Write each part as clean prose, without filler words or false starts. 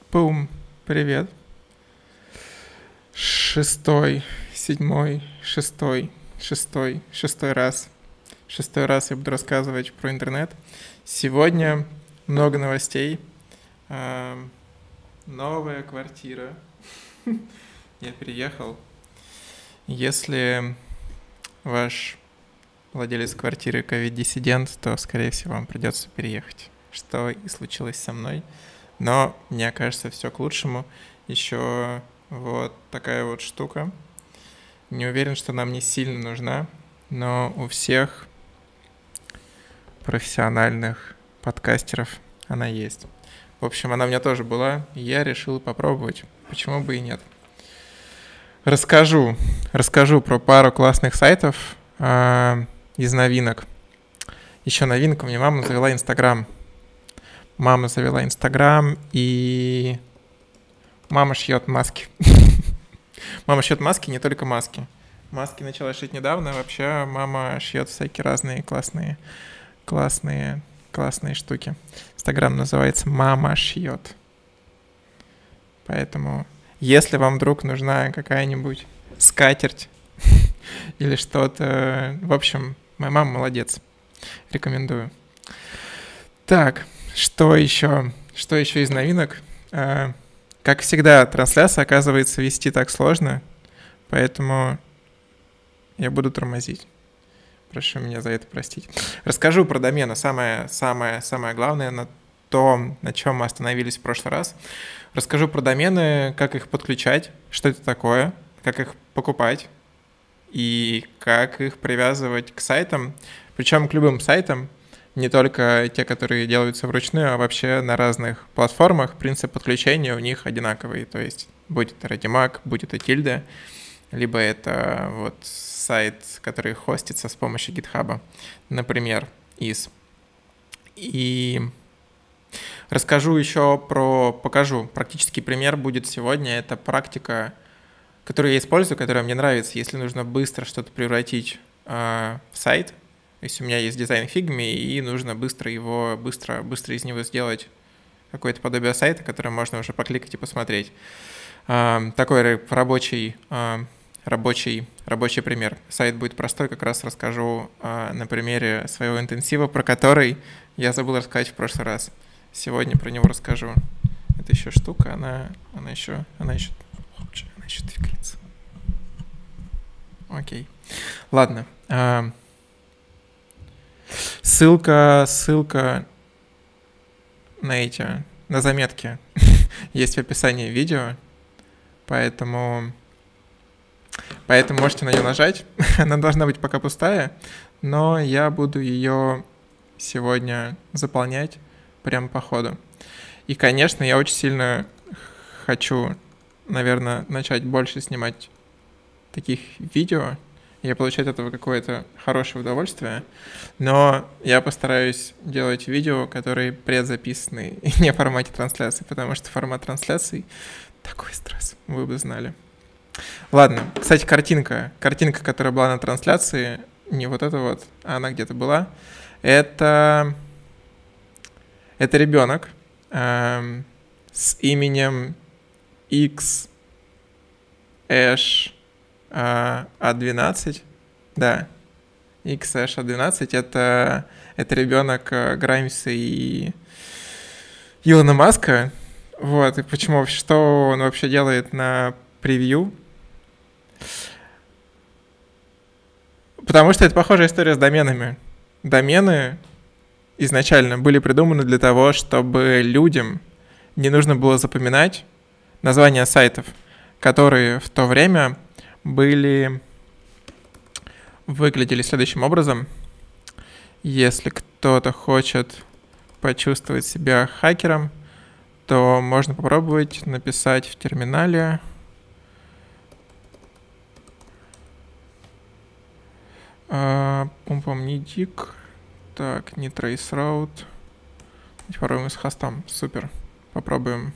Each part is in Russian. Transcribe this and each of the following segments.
Пум, привет. Шестой, седьмой, шестой раз. Шестой раз я буду рассказывать про интернет. Сегодня много новостей. Новая квартира. Я переехал. Если ваш владелец квартиры ковид-диссидент, то, скорее всего, вам придется переехать. Что и случилось со мной. Но, мне кажется, все к лучшему. Еще вот такая вот штука. Не уверен, что нам не сильно нужна, но у всех профессиональных подкастеров она есть. В общем, она у меня тоже была, и я решил попробовать. Почему бы и нет? Расскажу про пару классных сайтов из новинок. Еще новинка, мне мама завела Инстаграм. И мама шьет маски. Мама шьет маски, не только маски. Маски начала шить недавно. Вообще мама шьет всякие разные классные штуки. Инстаграм называется «Мама шьет». Поэтому, если вам вдруг нужна какая-нибудь скатерть или что-то... В общем, моя мама молодец. Рекомендую. Так, что еще из новинок? Как всегда, трансляция, оказывается, вести так сложно, поэтому я буду тормозить. Прошу меня за это простить. Расскажу про домены. Самое главное, на чем мы остановились в прошлый раз. Расскажу про домены, как их подключать, что это такое, как их покупать и как их привязывать к сайтам, причем к любым сайтам, не только те, которые делаются вручную, а вообще на разных платформах принцип подключения у них одинаковый. То есть будь это Радимаг, будь это Тильда, либо это вот сайт, который хостится с помощью GitHub, например, И покажу. Практический пример будет сегодня. Это практика, которую я использую, которая мне нравится, если нужно быстро что-то превратить в сайт. То есть у меня есть дизайн Figma, и нужно быстро из него сделать какое-то подобие сайта, которое можно уже покликать и посмотреть. Такой рабочий пример. Сайт будет простой, как раз расскажу на примере своего интенсива, про который я забыл рассказать в прошлый раз. Сегодня про него расскажу. Это еще штука, она еще двигается. Окей. Ладно. Ссылка на заметки есть в описании видео, поэтому можете на нее нажать. Она должна быть пока пустая, но я буду ее сегодня заполнять прямо по ходу. И, конечно, я очень сильно хочу, наверное, начать больше снимать таких видео, и получать от этого какое-то хорошее удовольствие, но я постараюсь делать видео, которые предзаписаны и не в формате трансляции, потому что формат трансляции такой стресс, вы бы знали. Ладно, кстати, картинка, которая была на трансляции, не вот эта вот, а она где-то была, это ребенок с именем X-Ash A12, да, X-Ash A12, это ребенок Граймса и Илона Маска, вот, и что он вообще делает на превью, потому что это похожая история с доменами. Домены изначально были придуманы для того, чтобы людям не нужно было запоминать названия сайтов, которые в то время выглядели следующим образом. Если кто-то хочет почувствовать себя хакером, то можно попробовать написать в терминале не дик, так, не traceroute. Попробуем с хостом. Супер. Попробуем.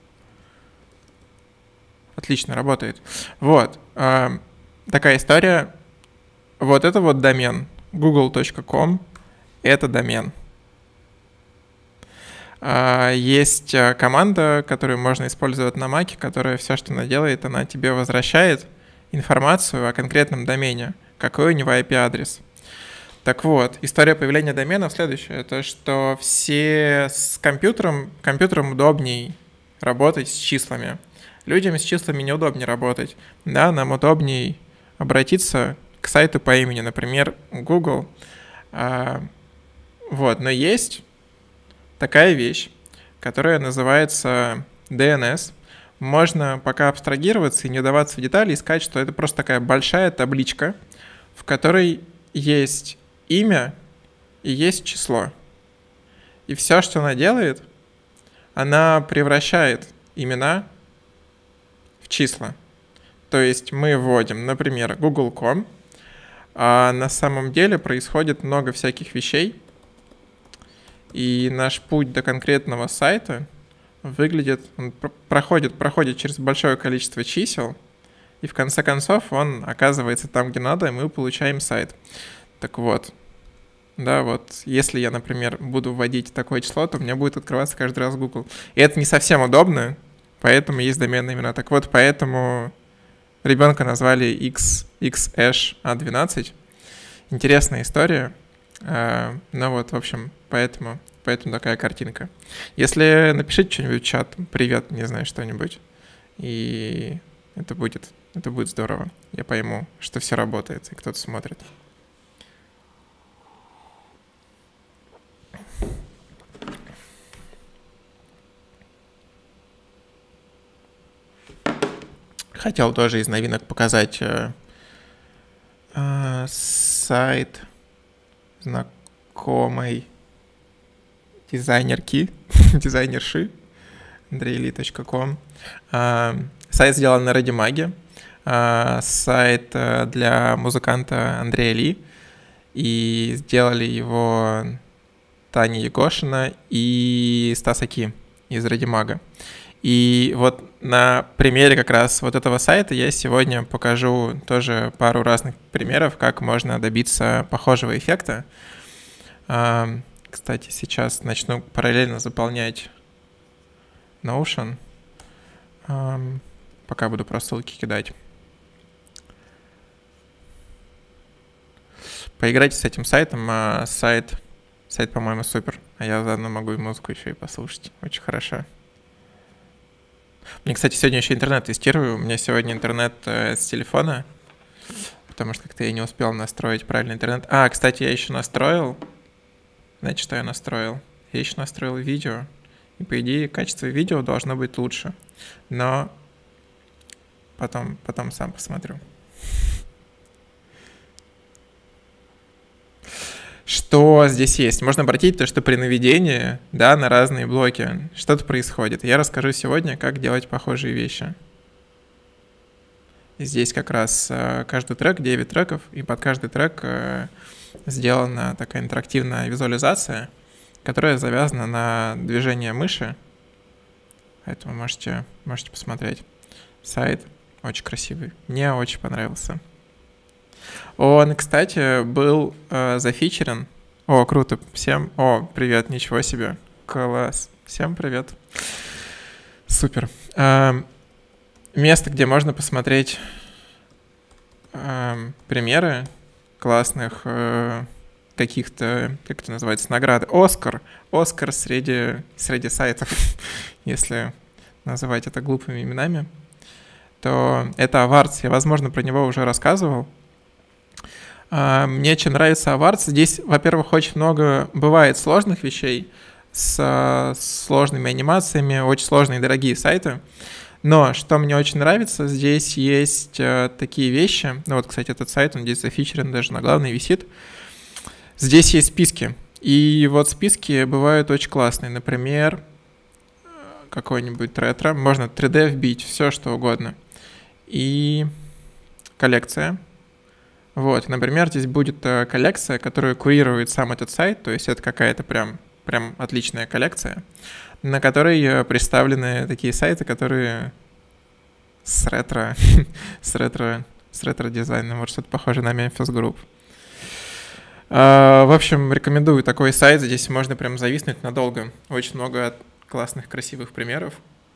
Отлично, работает. Вот. Такая история. Вот это вот домен. google.com. Это домен. Есть команда, которую можно использовать на Mac, которая все, что она делает, она тебе возвращает информацию о конкретном домене, какой у него IP-адрес. Так вот, история появления доменов следующая. Это что все с компьютером удобней работать с числами. Людям с числами неудобнее работать. Да, нам удобней обратиться к сайту по имени, например, Google. Вот, но есть такая вещь, которая называется DNS. Можно пока абстрагироваться и не вдаваться в детали, и сказать, что это просто такая большая табличка, в которой есть имя и есть число. И все, что она делает, она превращает имена в числа. То есть мы вводим, например, google.com, а на самом деле происходит много всяких вещей, и наш путь до конкретного сайта он проходит через большое количество чисел, и в конце концов он оказывается там, где надо, и мы получаем сайт. Так вот, да, вот если я, например, буду вводить такое число, то у меня будет открываться каждый раз Google. И это не совсем удобно, поэтому есть доменные имена. Так вот, поэтому ребенка назвали XAsh-A12. Интересная история. Ну вот, в общем, поэтому такая картинка. Если напишите что-нибудь в чат, привет, не знаю, что-нибудь, и это будет здорово. Я пойму, что все работает, и кто-то смотрит. Хотел тоже из новинок показать сайт знакомой дизайнерши, andreyli.com. Сайт сделан на ReadyMag. Сайт для музыканта Андрея Ли. И сделали его Таня Егошина и Стас Аки из ReadyMag. И вот на примере как раз вот этого сайта я сегодня покажу тоже пару разных примеров, как можно добиться похожего эффекта. Кстати, сейчас начну параллельно заполнять Notion. Пока буду просто ссылки кидать. Поиграйте с этим сайтом. Сайт, по-моему, супер. А я заодно могу и музыку еще и послушать. Очень хорошо. Мне, кстати, сегодня еще интернет тестирую. У меня сегодня интернет с телефона, потому что как-то я не успел настроить правильный интернет. Кстати, я еще настроил. Знаете, что я настроил? Я еще настроил видео. И, по идее, качество видео должно быть лучше. Но потом сам посмотрю. Что здесь есть? Можно обратить то, что при наведении, да, на разные блоки что-то происходит. Я расскажу сегодня, как делать похожие вещи. И здесь как раз каждый трек, 9 треков, и под каждый трек сделана такая интерактивная визуализация, которая завязана на движение мыши. Поэтому можете посмотреть. Сайт очень красивый. Мне очень понравился. Он, кстати, был зафичерен. О, круто. Всем. О, привет, ничего себе. Класс. Всем привет. Супер. Место, где можно посмотреть примеры классных каких-то, как это называется, награды. Оскар среди сайтов, если называть это глупыми именами, то это Awards. Я, возможно, про него уже рассказывал. Мне очень нравится Awards. Здесь, во-первых, очень много бывает сложных вещей с сложными анимациями, очень сложные дорогие сайты. Но что мне очень нравится, здесь есть такие вещи. Ну вот, кстати, этот сайт, он здесь зафичерен, даже на главной висит. Здесь есть списки. И вот списки бывают очень классные. Например, какой-нибудь ретро. Можно 3D вбить, все что угодно. И коллекция. Вот, например, здесь будет коллекция, которую курирует сам этот сайт. То есть это какая-то прям отличная коллекция, на которой представлены такие сайты, которые с ретро дизайном, вот что-то похоже на Memphis Group. В общем, рекомендую такой сайт. Здесь можно прям зависнуть надолго. Очень много классных, красивых примеров.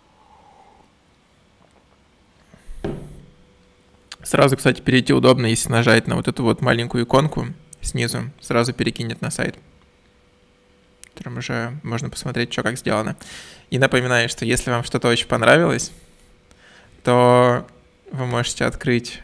Сразу, кстати, перейти удобно, если нажать на вот эту вот маленькую иконку снизу, сразу перекинет на сайт, в котором уже можно посмотреть, что как сделано. И напоминаю, что если вам что-то очень понравилось, то вы можете открыть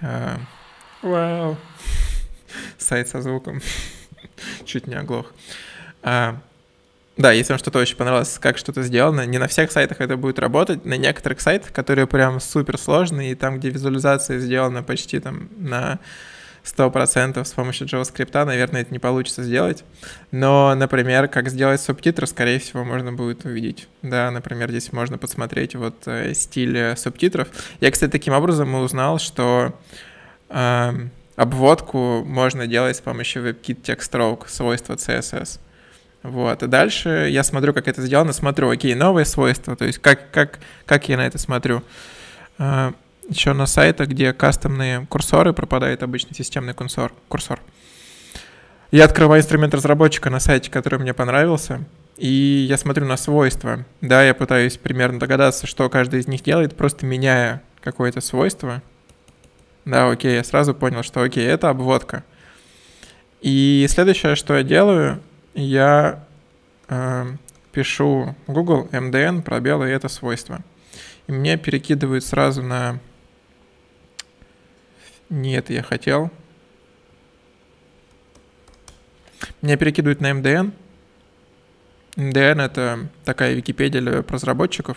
сайт со звуком. Чуть не оглох. Да, если вам что-то очень понравилось, как что-то сделано, не на всех сайтах это будет работать, на некоторых сайтах, которые прям супер сложные, и там, где визуализация сделана почти там на 100% с помощью JavaScript, наверное, это не получится сделать. Но, например, как сделать субтитры, скорее всего, можно будет увидеть. Да, например, здесь можно посмотреть вот стиль субтитров. Я, кстати, таким образом узнал, что обводку можно делать с помощью WebKit TextStroke, свойства CSS. Вот, и дальше я смотрю, как это сделано, смотрю, окей, новые свойства, то есть как я на это смотрю. Еще на сайтах, где кастомные курсоры, пропадает обычно системный курсор. Я открываю инструмент разработчика на сайте, который мне понравился, и я смотрю на свойства. Да, я пытаюсь примерно догадаться, что каждый из них делает, просто меняя какое-то свойство. Да, окей, я сразу понял, что окей, это обводка. И следующее, что я делаю, я пишу Google MDN пробел и это свойство. И мне перекидывают сразу на... Не это я хотел. Меня перекидывают на MDN. MDN — это такая Википедия для разработчиков.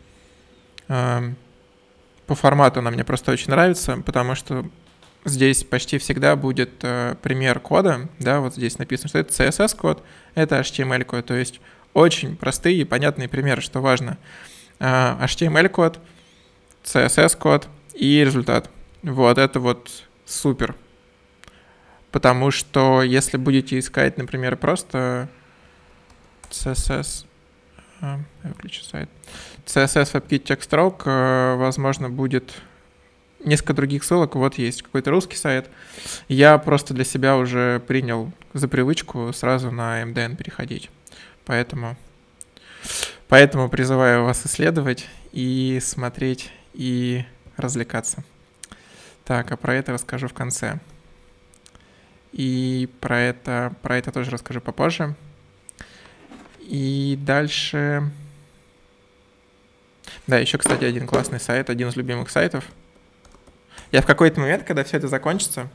По формату она мне просто очень нравится, потому что здесь почти всегда будет пример кода, да, вот здесь написано, что это CSS-код, это HTML-код, то есть очень простые и понятные примеры, что важно. HTML-код, CSS-код и результат. Вот это вот супер. Потому что если будете искать, например, просто CSS, выключу сайт, CSS WebKit TextStroke, возможно, будет несколько других ссылок. Вот есть какой-то русский сайт. Я просто для себя уже принял за привычку сразу на MDN переходить. Поэтому призываю вас исследовать и смотреть, и развлекаться. Так, а про это расскажу в конце. И про это тоже расскажу попозже. И дальше... Да, еще, кстати, один классный сайт, один из любимых сайтов. Я в какой-то момент, когда все это закончится,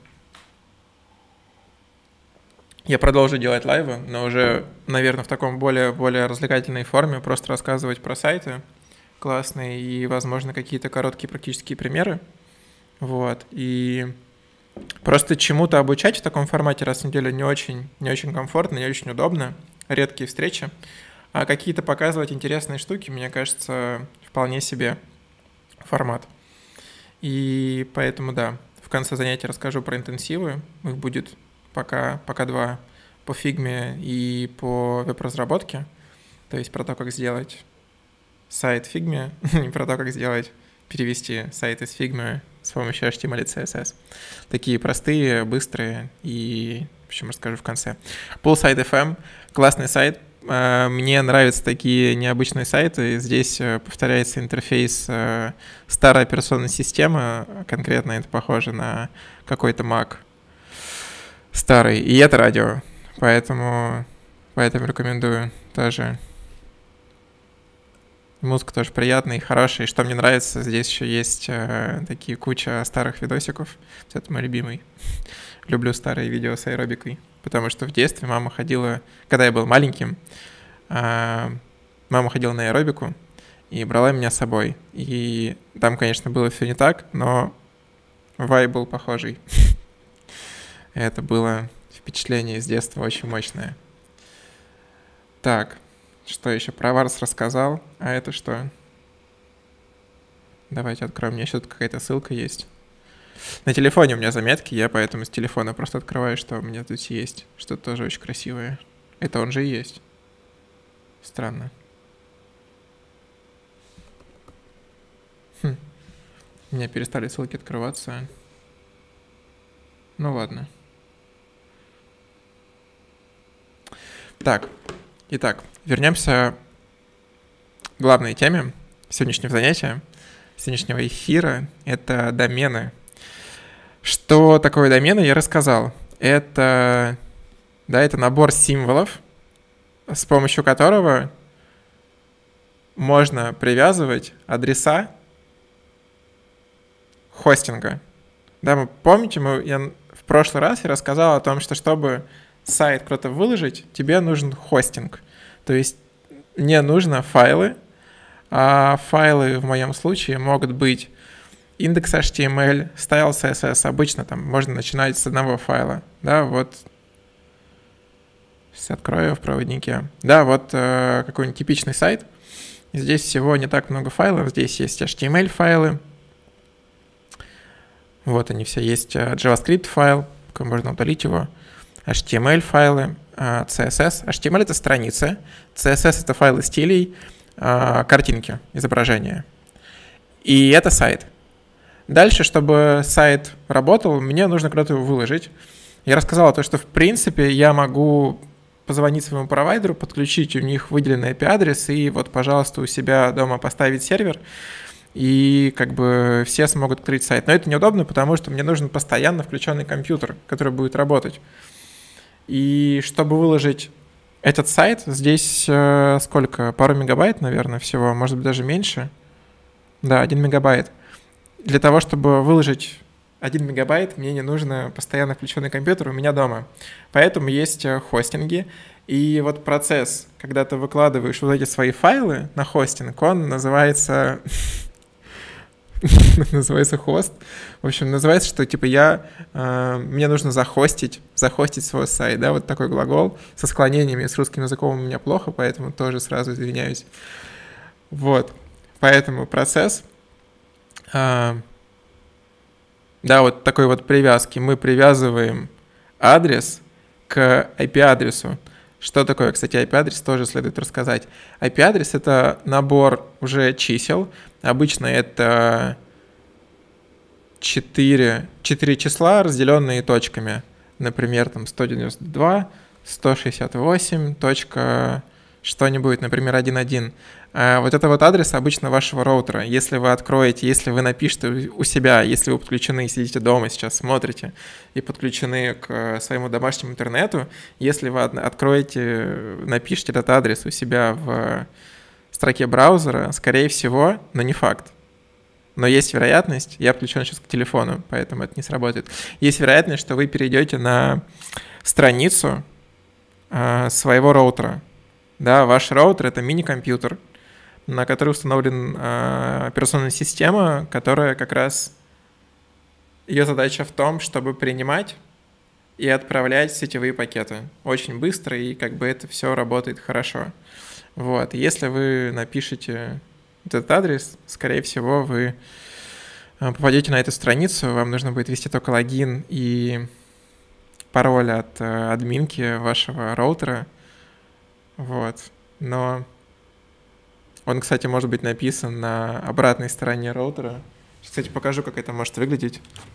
я продолжу делать лайвы, но уже, наверное, в таком более развлекательной форме, просто рассказывать про сайты классные и, возможно, какие-то короткие практические примеры. Вот. И просто чему-то обучать в таком формате раз в неделю не очень комфортно, не очень удобно. Редкие встречи. А какие-то показывать интересные штуки, мне кажется, вполне себе формат. И поэтому, да, в конце занятия расскажу про интенсивы. Их будет пока два по фигме и по веб-разработке. То есть про то, как сделать сайт в фигме, и про то, как перевести сайт из фигмы с помощью HTML и CSS. Такие простые, быстрые, и, в общем, расскажу в конце. Poolsite FM — классный сайт. Мне нравятся такие необычные сайты. Здесь повторяется интерфейс старой операционной системы. Конкретно это похоже на какой-то Mac старый. И это радио. Поэтому рекомендую тоже. Музыка тоже приятная и хорошая. И что мне нравится, здесь еще есть такие куча старых видосиков. Это мой любимый. Люблю старые видео с аэробикой. Потому что в детстве мама ходила, когда я был маленьким, мама ходила на аэробику и брала меня с собой. И там, конечно, было все не так, но вайб был похожий. Это было впечатление из детства очень мощное. Так, что еще? Про Варс рассказал. А это что? Давайте откроем. У меня еще тут какая-то ссылка есть. На телефоне у меня заметки, я поэтому с телефона просто открываю, что у меня тут есть. Что-то тоже очень красивое. Это он же и есть. Странно. У меня перестали ссылки открываться. Ну ладно. Так, итак, вернемся к главной теме сегодняшнего занятия, сегодняшнего эфира. Это домены. Что такое домены, я рассказал. Это набор символов, с помощью которого можно привязывать адреса хостинга. Да, вы помните, я в прошлый раз рассказал о том, что чтобы сайт куда-то выложить, тебе нужен хостинг. То есть мне нужны файлы, а файлы в моем случае могут быть индекс HTML, style CSS. Обычно там можно начинать с одного файла. Да, вот. Сейчас открою в проводнике. Да, вот какой-нибудь типичный сайт. Здесь всего не так много файлов. Здесь есть HTML файлы. Вот они все есть. JavaScript файл, можно удалить его. HTML файлы, CSS. HTML — это страницы. CSS — это файлы стилей, картинки, изображения. И это сайт. Дальше, чтобы сайт работал, мне нужно куда-то его выложить. Я рассказал о том, что в принципе я могу позвонить своему провайдеру, подключить у них выделенный IP-адрес и вот, пожалуйста, у себя дома поставить сервер, и как бы все смогут открыть сайт. Но это неудобно, потому что мне нужен постоянно включенный компьютер, который будет работать. И чтобы выложить этот сайт, здесь сколько? Пару мегабайт, наверное, всего, может быть, даже меньше. Да, 1 мегабайт. Для того, чтобы выложить 1 мегабайт, мне не нужно постоянно включенный компьютер у меня дома. Поэтому есть хостинги. И вот процесс, когда ты выкладываешь вот эти свои файлы на хостинг, он называется хост. В общем, называется, что типа мне нужно захостить свой сайт, да, вот такой глагол. Со склонениями с русским языком у меня плохо, поэтому тоже сразу извиняюсь. Вот, поэтому процесс, да, вот такой вот привязки. Мы привязываем адрес к IP-адресу. Что такое, кстати, IP-адрес, тоже следует рассказать. IP-адрес — это набор уже чисел. Обычно это 4 числа, разделенные точками. Например, там 192, 168, точка что-нибудь, например, 1.1. Вот это вот адрес обычно вашего роутера. Если вы откроете, если вы напишете у себя, если вы подключены, сидите дома сейчас, смотрите, и подключены к своему домашнему интернету, если вы откроете, напишите этот адрес у себя в строке браузера, скорее всего, но не факт. Но есть вероятность, я подключен сейчас к телефону, поэтому это не сработает. Есть вероятность, что вы перейдете на страницу своего роутера. Да, ваш роутер — это мини-компьютер, на который установлена операционная система, которая как раз... Ее задача в том, чтобы принимать и отправлять сетевые пакеты. Очень быстро, и как бы это все работает хорошо. Вот. Если вы напишете этот адрес, скорее всего, вы попадете на эту страницу, вам нужно будет ввести только логин и пароль от админки вашего роутера. Вот. Но он, кстати, может быть написан на обратной стороне роутера. Кстати, покажу, как это может выглядеть.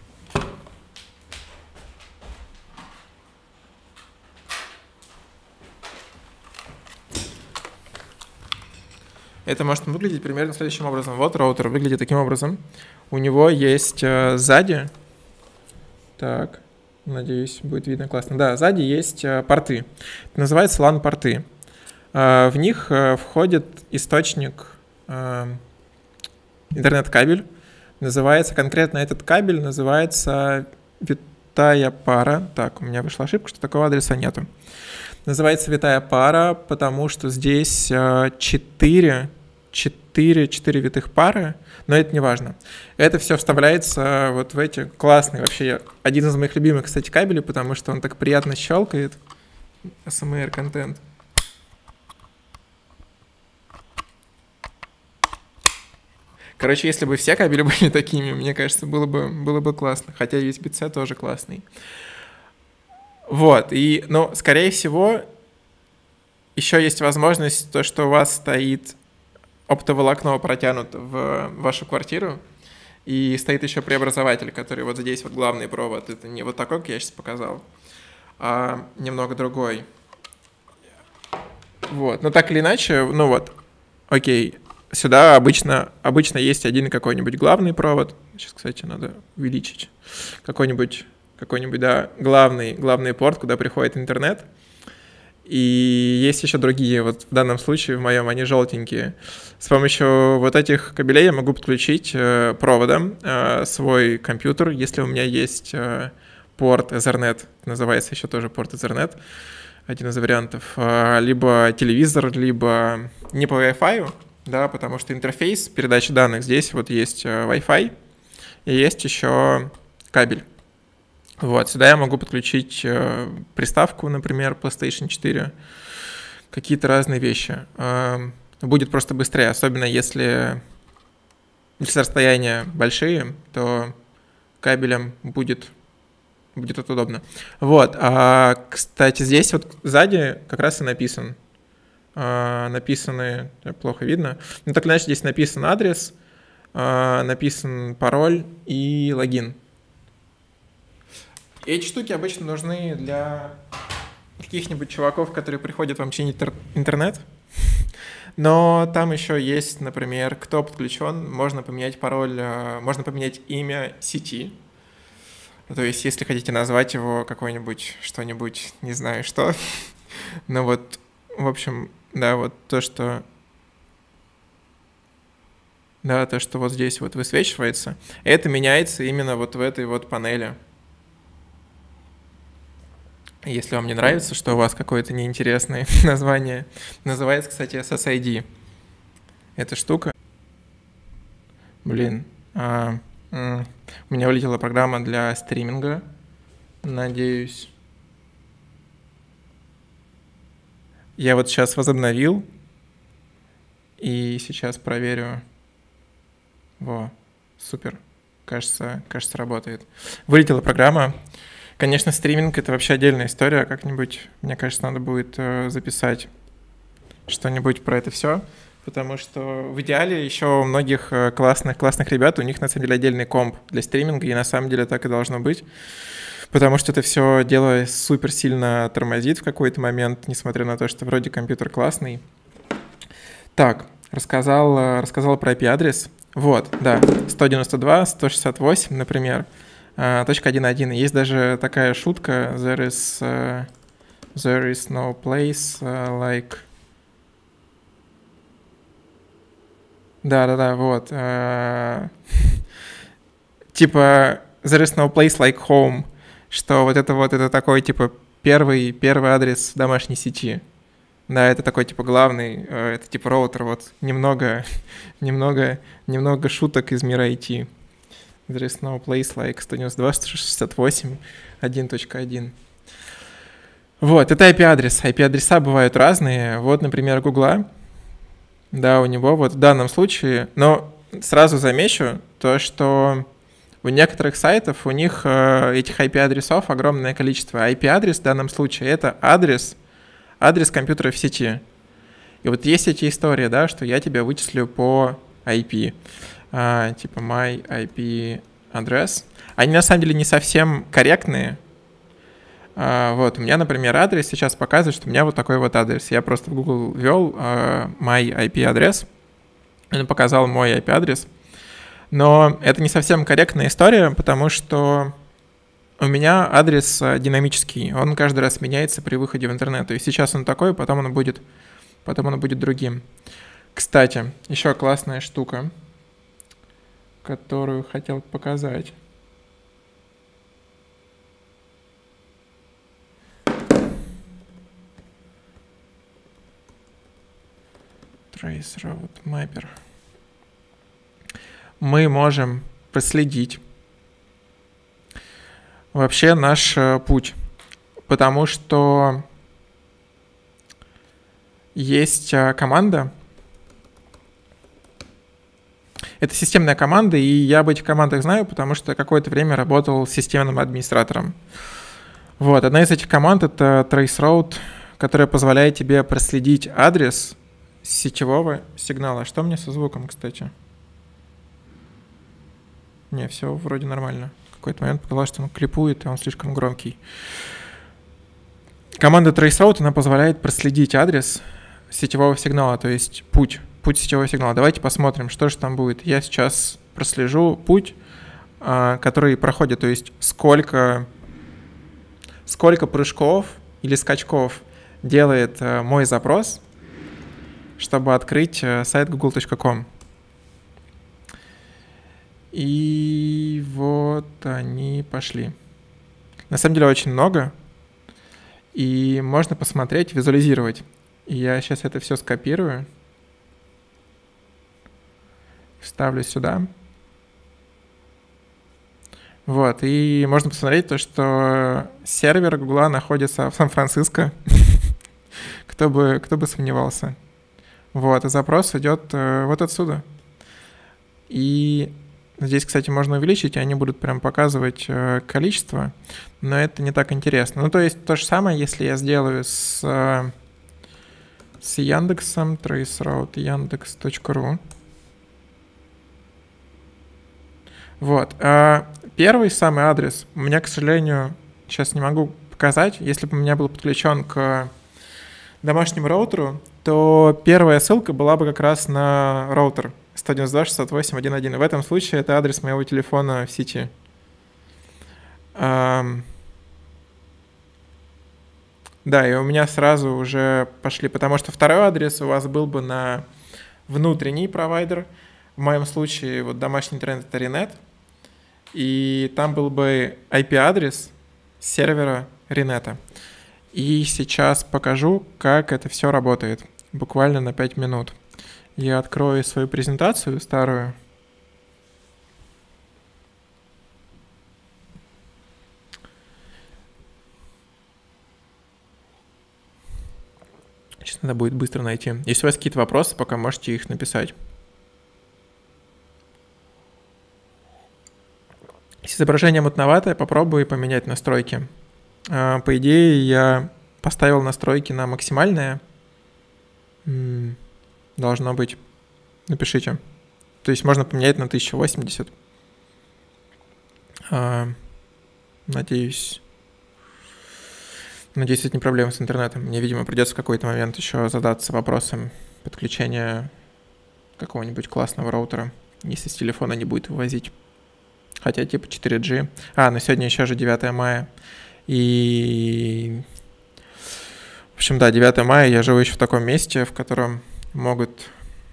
Это может выглядеть примерно следующим образом. Вот роутер выглядит таким образом. У него есть сзади... Так, надеюсь, будет видно классно. Да, сзади есть порты. Это называется LAN-порты. В них входит источник интернет-кабель. Конкретно этот кабель называется витая пара. Так, у меня вышла ошибка, что такого адреса нету. Называется витая пара, потому что здесь 4 витых пары, но это не важно. Это все вставляется вот в эти классные, вообще один из моих любимых, кстати, кабелей, потому что он так приятно щелкает. ASMR-контент. Короче, если бы все кабели были такими, мне кажется, было бы классно. Хотя USB-C тоже классный. Вот, но, скорее всего, еще есть возможность, то, что у вас стоит оптоволокно протянуто в вашу квартиру, и стоит еще преобразователь, который вот здесь вот главный провод. Это не вот такой, как я сейчас показал, а немного другой. Вот. Но так или иначе, ну вот, окей, сюда обычно есть один какой-нибудь главный провод. Сейчас, кстати, надо увеличить. Какой-нибудь, да, главный порт, куда приходит интернет. И есть еще другие, вот в данном случае, в моем, они желтенькие. С помощью вот этих кабелей я могу подключить проводом свой компьютер, если у меня есть порт Ethernet, называется еще тоже порт Ethernet, один из вариантов, либо телевизор, либо не по Wi-Fi, да, потому что интерфейс передачи данных здесь вот есть Wi-Fi и есть еще кабель. Вот, сюда я могу подключить приставку, например, PlayStation 4, какие-то разные вещи. Будет просто быстрее, особенно если расстояния большие, то кабелем будет это удобно. Вот, кстати, здесь вот сзади как раз и написаны, плохо видно, но так иначе здесь написан адрес, написан пароль и логин. И эти штуки обычно нужны для каких-нибудь чуваков, которые приходят вам чинить интернет. Но там еще есть, например, кто подключен, можно поменять пароль, можно поменять имя сети. То есть, если хотите назвать его какой-нибудь, что-нибудь, не знаю что. Но вот, в общем, да, вот то, что вот здесь вот высвечивается, это меняется именно вот в этой вот панели. Если вам не нравится, что у вас какое-то неинтересное название, называется, кстати, SSID. Эта штука. Блин. У меня вылетела программа для стриминга. Надеюсь. Я вот сейчас возобновил. И сейчас проверю. Во, супер. Кажется, работает. Вылетела программа. Конечно, стриминг — это вообще отдельная история. Как-нибудь, мне кажется, надо будет записать что-нибудь про это все, потому что в идеале еще у многих классных ребят, у них на самом деле отдельный комп для стриминга, и на самом деле так и должно быть, потому что это все дело супер сильно тормозит в какой-то момент, несмотря на то, что вроде компьютер классный. Так, рассказал про IP-адрес. Вот, да, 192.168, например. .1.1. Есть даже такая шутка: there is no place like... Да, вот. Типа there is no place like home, что это такой типа первый адрес домашней сети. Да, это такой типа главный, это типа роутер, вот немного шуток из мира IT. There is no place like 192.168, 1.1. Вот, это IP-адрес. IP-адреса бывают разные. Вот, например, Гугла. Да, у него вот в данном случае... Но сразу замечу то, что у некоторых сайтов, у них этих IP-адресов огромное количество. IP-адрес в данном случае — это адрес компьютера в сети. И вот есть эти истории, да, что я тебя вычислю по IP. Типа my IP address. Они на самом деле не совсем корректные. Вот, у меня, например, адрес сейчас показывает, что у меня вот такой вот адрес. Я просто в Google ввел my IP адрес. Он показал мой IP адрес. Но это не совсем корректная история, потому что у меня адрес динамический. Он каждый раз меняется при выходе в интернет. То есть сейчас он такой, потом он будет другим. Кстати, еще классная штука, которую хотел показать. Traceroute Mapper. Мы можем проследить вообще наш путь, потому что есть команда. Это системная команда, и я об этих командах знаю, потому что какое-то время работал системным администратором. Вот, одна из этих команд — это Traceroute, которая позволяет тебе проследить адрес сетевого сигнала. Что мне со звуком, кстати? Не, все вроде нормально. В какой-то момент показалось, что он клипует, и он слишком громкий. Команда Traceroute, она позволяет проследить адрес сетевого сигнала, то есть путь сетевого сигнала. Давайте посмотрим, что же там будет. Я сейчас прослежу путь, который проходит, то есть сколько прыжков или скачков делает мой запрос, чтобы открыть сайт google.com. И вот они пошли. На самом деле очень много, и можно посмотреть, визуализировать. И я сейчас это все скопирую, вставлю сюда. Вот, и можно посмотреть то, что сервер Гугла находится в Сан-Франциско. Кто бы сомневался. Вот, и запрос идет вот отсюда. И здесь, кстати, можно увеличить, и они будут прям показывать количество, но это не так интересно. Ну, то есть то же самое, если я сделаю с Яндексом, traceroute yandex.ru. Вот. Первый самый адрес у меня, к сожалению, сейчас не могу показать. Если бы у меня был подключен к домашнему роутеру, то первая ссылка была бы как раз на роутер 192.68.1.1. В этом случае это адрес моего телефона в сети. Да, и у меня сразу уже пошли, потому что второй адрес у вас был бы на внутренний провайдер. В моем случае вот домашний интернет — это Renet. И там был бы IP-адрес сервера Renet. И сейчас покажу, как это все работает. Буквально на 5 минут. Я открою свою презентацию старую. Сейчас надо будет быстро найти. Если у вас какие-то вопросы, пока можете их написать. Если изображение мутноватое, попробую поменять настройки. По идее, я поставил настройки на максимальные. Должно быть. Напишите. То есть можно поменять на 1080. Надеюсь, это не проблема с интернетом. Мне, видимо, придется в какой-то момент еще задаться вопросом подключения какого-нибудь классного роутера, если с телефона не будет вывозить. Хотя типа 4G. Но сегодня еще же 9 мая. И... В общем, да, 9 мая я живу еще в таком месте, в котором могут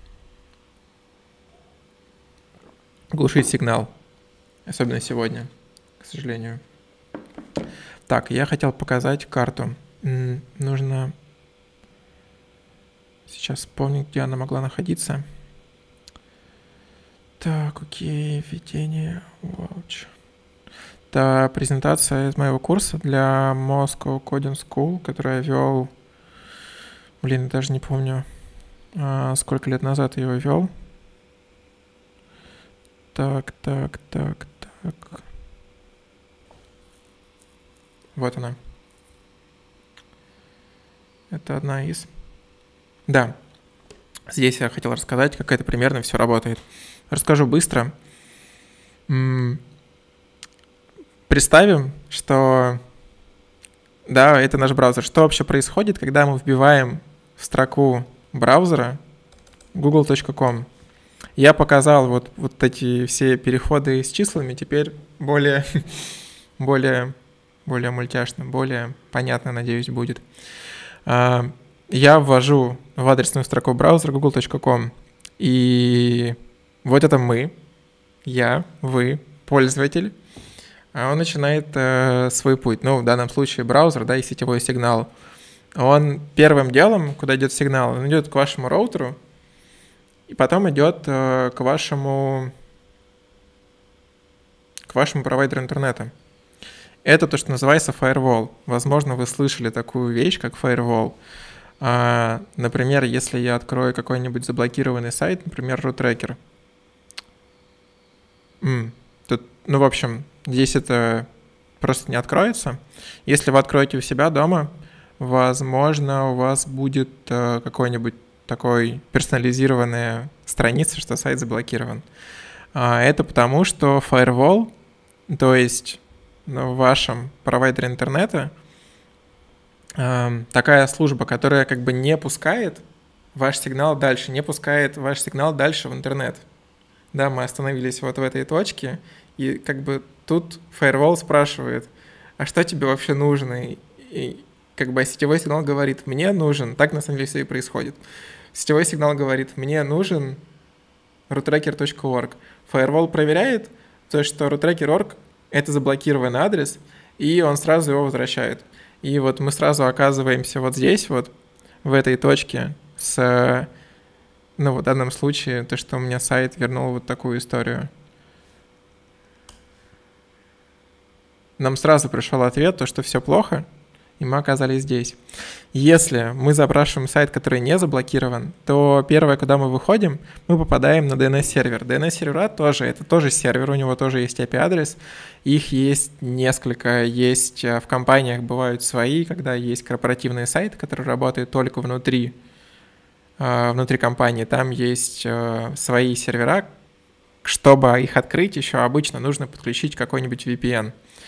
глушить сигнал. Особенно сегодня, к сожалению. Так, я хотел показать карту. Нужно сейчас вспомнить, где она могла находиться. Так, окей, введение, вауч. Это презентация из моего курса для Moscow Coding School, который я вел, я даже не помню, сколько лет назад я его вел. Так. Вот она. Это одна из. Да. Здесь я хотел рассказать, как это примерно все работает. Расскажу быстро. Представим, что... Да, это наш браузер. Что вообще происходит, когда мы вбиваем в строку браузера google.com? Я показал вот эти все переходы с числами. Теперь более мультяшно, более понятно, надеюсь, будет. Я ввожу в адресную строку браузера google.com, и вот это мы, я, вы, пользователь, он начинает свой путь. Ну, в данном случае браузер, да, и сетевой сигнал. Он первым делом, куда идет сигнал, он идет к вашему роутеру, и потом идет к вашему провайдеру интернета. Это то, что называется firewall. Возможно, вы слышали такую вещь, как firewall. Например, если я открою какой-нибудь заблокированный сайт, например, RootTracker. Тут, в общем, здесь это просто не откроется. Если вы откроете у себя дома, возможно, у вас будет какой-нибудь такой персонализированная страница, что сайт заблокирован. Это потому, что firewall, то есть в вашем провайдере интернета, такая служба, которая как бы не пускает ваш сигнал дальше, не пускает ваш сигнал дальше в интернет. Да, мы остановились вот в этой точке, и как бы тут Firewall спрашивает, а что тебе вообще нужно? И как бы сетевой сигнал говорит, мне нужен, так на самом деле все и происходит. Сетевой сигнал говорит, мне нужен routracker.org. Firewall проверяет то, что routracker.org — это заблокированный адрес, и он сразу его возвращает. И вот мы сразу оказываемся вот здесь, вот в этой точке с, ну, в данном случае, то, что у меня сайт вернул вот такую историю. Нам сразу пришел ответ, то, что все плохо, и мы оказались здесь. Если мы запрашиваем сайт, который не заблокирован, то первое, куда мы выходим, мы попадаем на DNS-сервер. DNS-сервера тоже, это тоже сервер, у него тоже есть API-адрес. Их есть несколько, есть в компаниях бывают свои, когда есть корпоративные сайты, которые работают только внутри компании. Там есть свои сервера. Чтобы их открыть, еще обычно нужно подключить какой-нибудь VPN.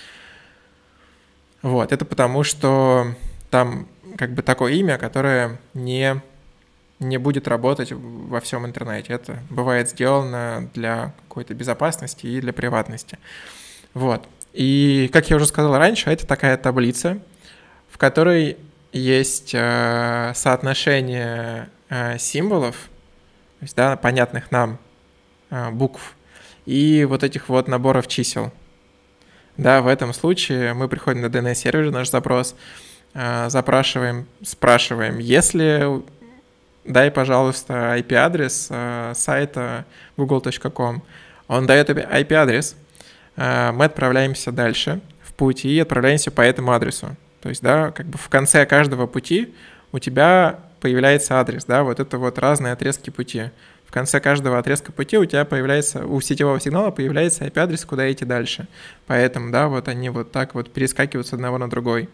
Вот, это потому, что там как бы такое имя, которое не будет работать во всем интернете. Это бывает сделано для какой-то безопасности и для приватности. Вот. И, как я уже сказал раньше, это такая таблица, в которой есть соотношение символов, то есть, да, понятных нам букв, и вот этих вот наборов чисел. Да, в этом случае мы приходим на DNS-сервер, наш запрос, спрашиваем, если дай, пожалуйста, IP-адрес сайта google.com. Он дает IP-адрес, мы отправляемся дальше в путь и отправляемся по этому адресу. То есть, да, как бы в конце каждого пути у тебя появляется адрес, да, вот это вот разные отрезки пути. В конце каждого отрезка пути у тебя появляется, у сетевого сигнала появляется IP-адрес, куда идти дальше. Поэтому, да, вот они вот так вот перескакивают с одного на другой.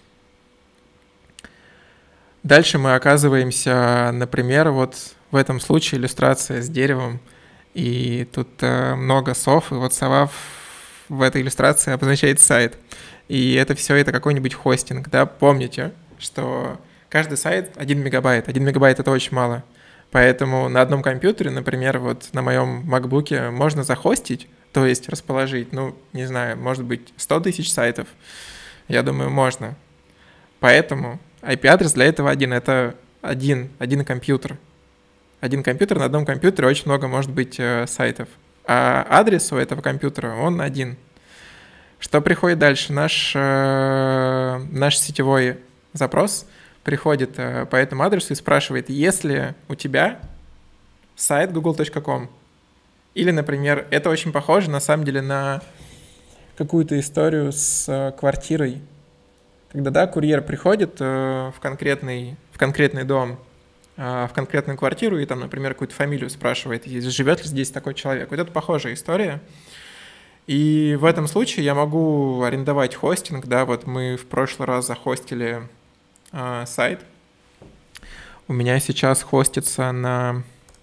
Дальше мы оказываемся, например, вот в этом случае иллюстрация с деревом, и тут много сов, и вот сова в этой иллюстрации обозначает сайт. И это все, это какой-нибудь хостинг, да, помните, что каждый сайт 1 мегабайт. 1 мегабайт — это очень мало. Поэтому на одном компьютере, например, вот на моем MacBook'е можно захостить, то есть расположить, ну, не знаю, может быть, 100 тысяч сайтов. Я думаю, можно. Поэтому IP-адрес для этого один. Это один компьютер. Один компьютер, на одном компьютере очень много может быть сайтов. А адрес у этого компьютера, он один. Что приходит дальше? Наш сетевой запрос приходит по этому адресу и спрашивает, если у тебя сайт google.com. Или, например, это очень похоже на самом деле на какую-то историю с квартирой. Когда, да, курьер приходит в конкретный дом, в конкретную квартиру и там, например, какую-то фамилию спрашивает, живет ли здесь такой человек. Вот это похожая история. И в этом случае я могу арендовать хостинг, да, вот мы в прошлый раз захостили сайт. У меня сейчас хостится на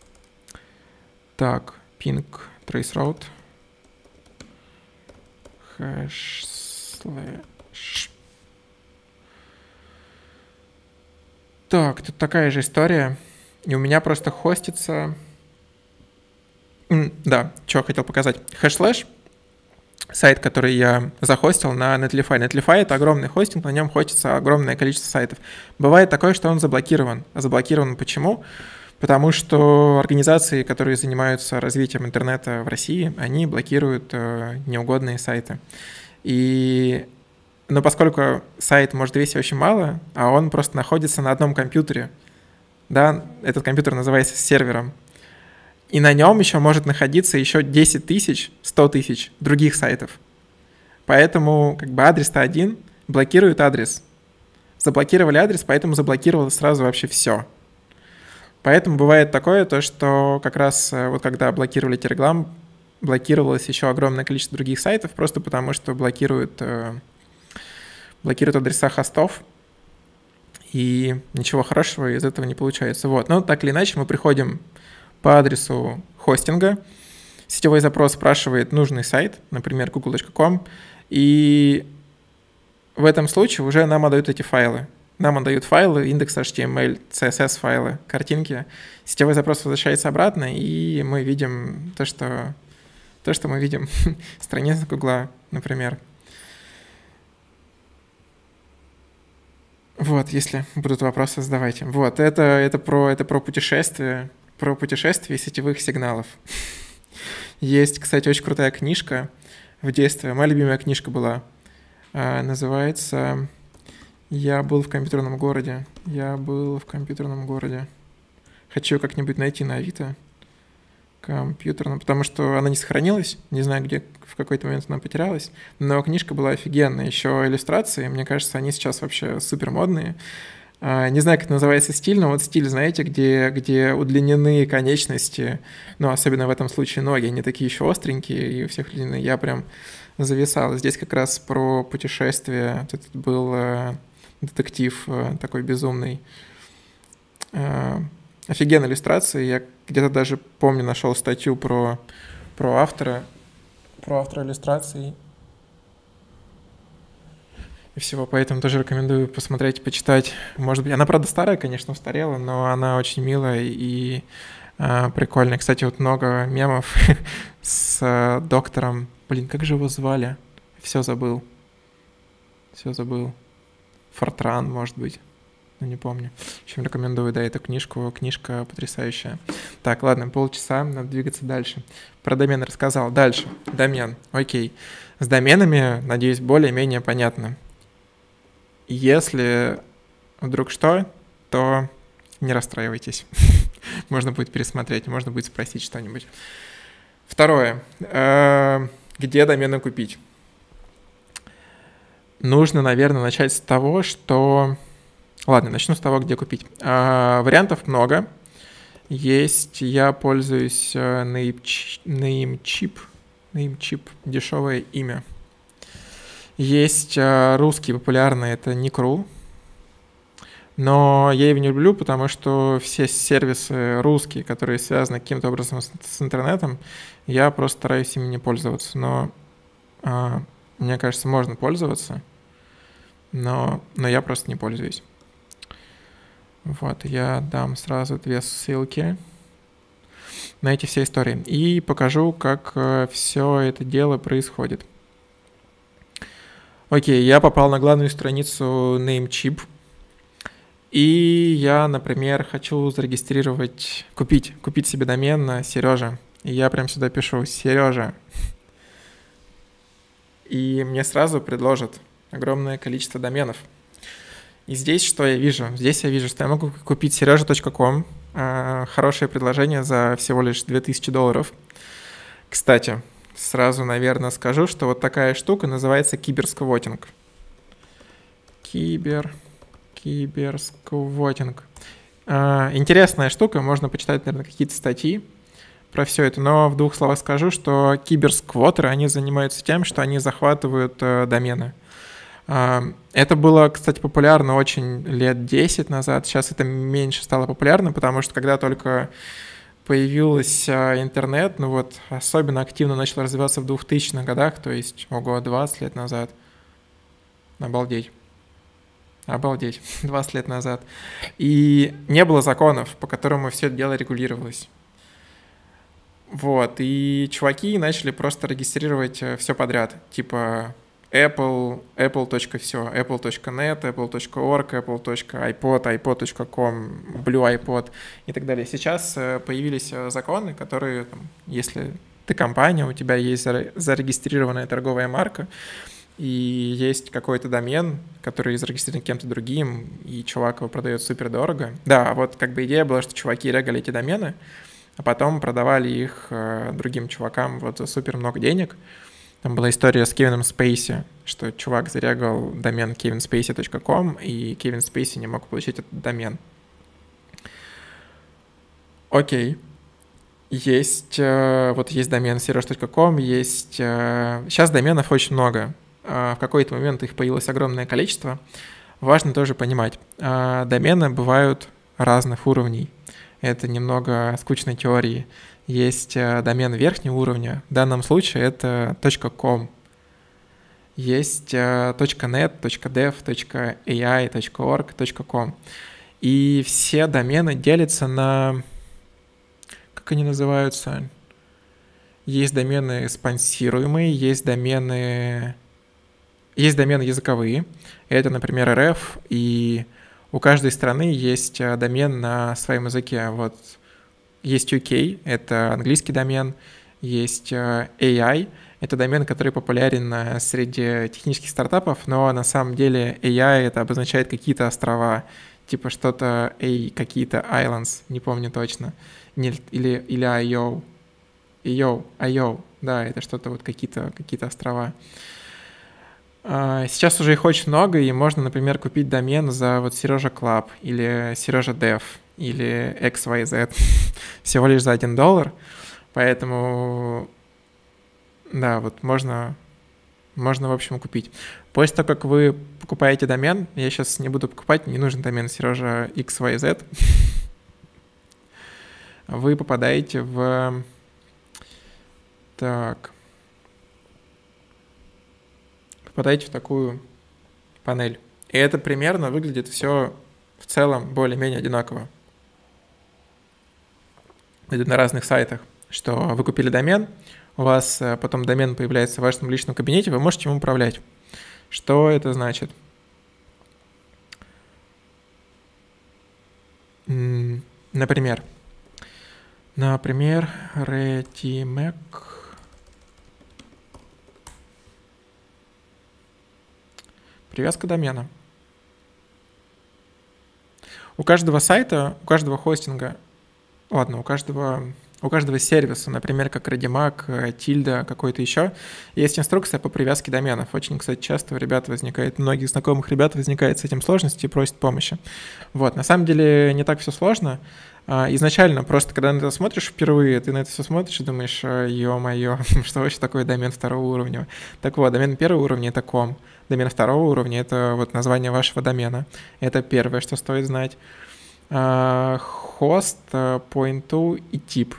ping traceroute // Так, тут такая же история. И у меня просто хостится... Да, что хотел показать. // сайт, который я захостил на Netlify. Netlify — это огромный хостинг, на нем хостится огромное количество сайтов. Бывает такое, что он заблокирован. А заблокирован почему? Потому что организации, которые занимаются развитием интернета в России, они блокируют неугодные сайты. Но поскольку сайт может весить очень мало, а он просто находится на одном компьютере, да, этот компьютер называется сервером, и на нем еще может находиться еще 10 тысяч, 100 тысяч других сайтов. Поэтому как бы адрес-то один, блокируют адрес. Заблокировали адрес, поэтому заблокировалось сразу вообще все. Поэтому бывает такое, то, что как раз вот когда блокировали Telegram, блокировалось еще огромное количество других сайтов, просто потому что блокируют адреса хостов, и ничего хорошего из этого не получается. Вот. Но так или иначе мы приходим по адресу хостинга, сетевой запрос спрашивает нужный сайт, например, google.com, и в этом случае уже нам отдают эти файлы. нам он дают файлы, индекс HTML, CSS файлы, картинки. Сетевой запрос возвращается обратно, и мы видим то, что мы видим. Страница Гугла, например. Вот, если будут вопросы, задавайте. Вот, это про путешествие сетевых сигналов. Есть, кстати, очень крутая книжка в детстве. Моя любимая книжка была. Называется «Я был в компьютерном городе». Хочу как-нибудь найти на Авито. Потому что она не сохранилась. Не знаю, где в какой-то момент она потерялась. Но книжка была офигенная. Еще иллюстрации. Мне кажется, они сейчас вообще супер модные. Не знаю, как это называется стиль, но вот стиль, знаете, где удлинены конечности, ну, особенно в этом случае ноги, они такие еще остренькие, и у всех удлинены. Я прям зависал. Здесь как раз про путешествие. Тут был детектив такой безумный. Офигенная иллюстрация. Я где-то даже, помню, нашел статью про автора иллюстраций. И всего, поэтому тоже рекомендую посмотреть, почитать. Может быть, она, правда, старая, конечно, устарела, но она очень милая и прикольная. Кстати, вот много мемов с доктором. Блин, как же его звали? Все забыл. Фортран, может быть. Ну, не помню. В общем, рекомендую, да, эту книжку. Книжка потрясающая. Так, ладно, полчаса, надо двигаться дальше. Про домен рассказал. Дальше. Домен. Окей. С доменами, надеюсь, более-менее понятно. Если вдруг что, то не расстраивайтесь. Можно будет пересмотреть, можно будет спросить что-нибудь. Второе. Где домены купить? Нужно, наверное, начать с того, что... Ладно, начну с того, где купить. Вариантов много. Есть, я пользуюсь Namecheap, дешевое имя. Есть русский популярный, это Nick.ru. Но я его не люблю, потому что все сервисы русские, которые связаны каким-то образом с интернетом, я просто стараюсь ими не пользоваться. Но мне кажется, можно пользоваться, но я просто не пользуюсь. Вот, я дам сразу 2 ссылки на эти все истории и покажу, как все это дело происходит. Окей, я попал на главную страницу Namecheap, и я, например, хочу зарегистрировать, купить себе домен на Сережа. И я прям сюда пишу Сережа. И мне сразу предложат огромное количество доменов. И здесь что я вижу? Здесь я вижу, что я могу купить serежа.com. Хорошее предложение за всего лишь $2000. Кстати, сразу, наверное, скажу, что вот такая штука называется киберсквотинг. Киберсквотинг. Интересная штука, можно почитать, наверное, какие-то статьи про все это, но в 2 словах скажу, что киберсквотеры, они занимаются тем, что они захватывают домены. Это было, кстати, популярно очень лет 10 назад, сейчас это меньше стало популярно, потому что когда только появился интернет, ну вот особенно активно начал развиваться в 2000-х годах, то есть, 20 лет назад. Обалдеть, 20 лет назад. И не было законов, по которым все это дело регулировалось. Вот, и чуваки начали просто регистрировать все подряд, типа Apple, apple.все, apple.net, apple.org, apple.ipod, ipod.com, Blue iPod и так далее. Сейчас появились законы, которые, если ты компания, у тебя есть зарегистрированная торговая марка, и есть какой-то домен, который зарегистрирован кем-то другим, и чувак его продает супер дорого. Да, вот как бы идея была, что чуваки регали эти домены, а потом продавали их другим чувакам вот за супер много денег. Там была история с Кевином Спейси, что чувак зарегал домен kevinspacey.com, и Кевин Спейси не мог получить этот домен. Окей. Есть домен seroj.com, есть... Сейчас доменов очень много. В какой-то момент их появилось огромное количество. Важно тоже понимать, домены бывают разных уровней. Это немного скучной теории. Есть домен верхнего уровня. В данном случае это .com. есть .net, .dev, .ai, .org, .com. И все домены делятся на... Как они называются? Есть домены спонсируемые, есть домены языковые. Это, например, RF, и у каждой страны есть домен на своем языке. Вот есть UK, это английский домен, есть AI, это домен, который популярен среди технических стартапов, но на самом деле AI это обозначает какие-то острова, типа что-то какие-то islands, не помню точно, или IO. IO, да, это что-то вот какие-то острова. Сейчас уже их очень много, и можно, например, купить домен за вот Сережа Club или Сережа Dev или XYZ всего лишь за $1. Поэтому, да, вот можно, в общем, купить. После того, как вы покупаете домен, я сейчас не буду покупать, не нужен домен Сережа XYZ, вы попадаете в... Так... Попадаете в такую панель. И это примерно выглядит все в целом более-менее одинаково. Это на разных сайтах, что вы купили домен, у вас потом домен появляется в вашем личном кабинете, вы можете им управлять. Что это значит? Например, Redimac. Привязка домена. У каждого сайта, у каждого хостинга, у каждого сервиса, например, как Redimac, Tilda, какой-то еще, есть инструкция по привязке доменов. Очень, кстати, часто у ребят возникает, многих знакомых ребят возникает с этим сложности и просят помощи. Вот, на самом деле не так все сложно. Изначально просто, когда на это смотришь впервые, ты на это все смотришь и думаешь, ё-моё, что вообще такое домен второго уровня? Так вот, домен первого уровня — это com, домен второго уровня — это вот название вашего домена. Это первое, что стоит знать. Хост, point и тип.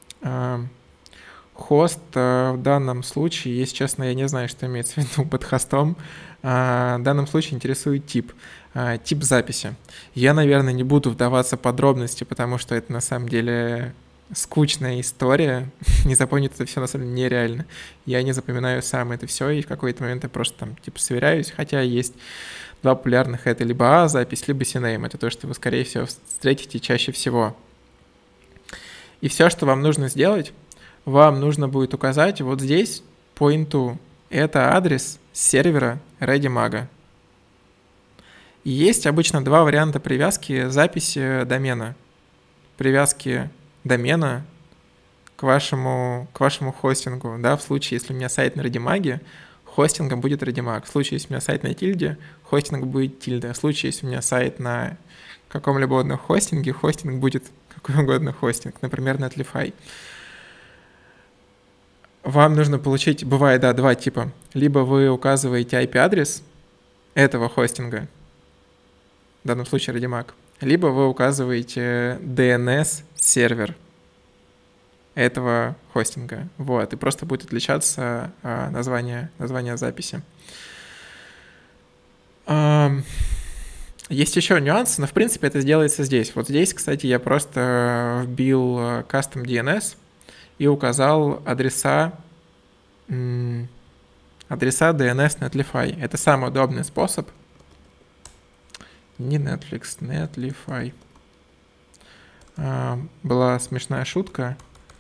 Хост в данном случае, если честно, я не знаю, что имеется в виду под хостом. В данном случае интересует тип записи. Я, наверное, не буду вдаваться в подробности, потому что это на самом деле скучная история. Не запомнить это все на самом деле нереально. Я не запоминаю сам это все, и в какой-то момент я просто там типа сверяюсь, хотя есть два популярных, это либо запись, либо CNAME. Это то, что вы, скорее всего, встретите чаще всего. И все, что вам нужно сделать, вам нужно будет указать вот здесь по инту. Это адрес сервера Redimac. И есть обычно два варианта привязки записи домена. Привязки домена к вашему хостингу. Да, в случае, если у меня сайт на Redimac, хостингом будет Redimac. В случае, если у меня сайт на Tilde, хостинг будет Tilde. В случае, если у меня сайт на каком-либо одном хостинге, хостинг будет какой угодно хостинг, например, Netlify. Вам нужно получить, бывает, да, два типа. Либо вы указываете IP-адрес этого хостинга, в данном случае Redimac, либо вы указываете DNS-сервер этого хостинга. Вот, и просто будет отличаться название записи. Есть еще нюансы, но в принципе это сделается здесь. Вот здесь, кстати, я просто вбил custom DNS и указал адреса DNS Netlify. Это самый удобный способ. Не Netflix, Netlify. Была смешная шутка.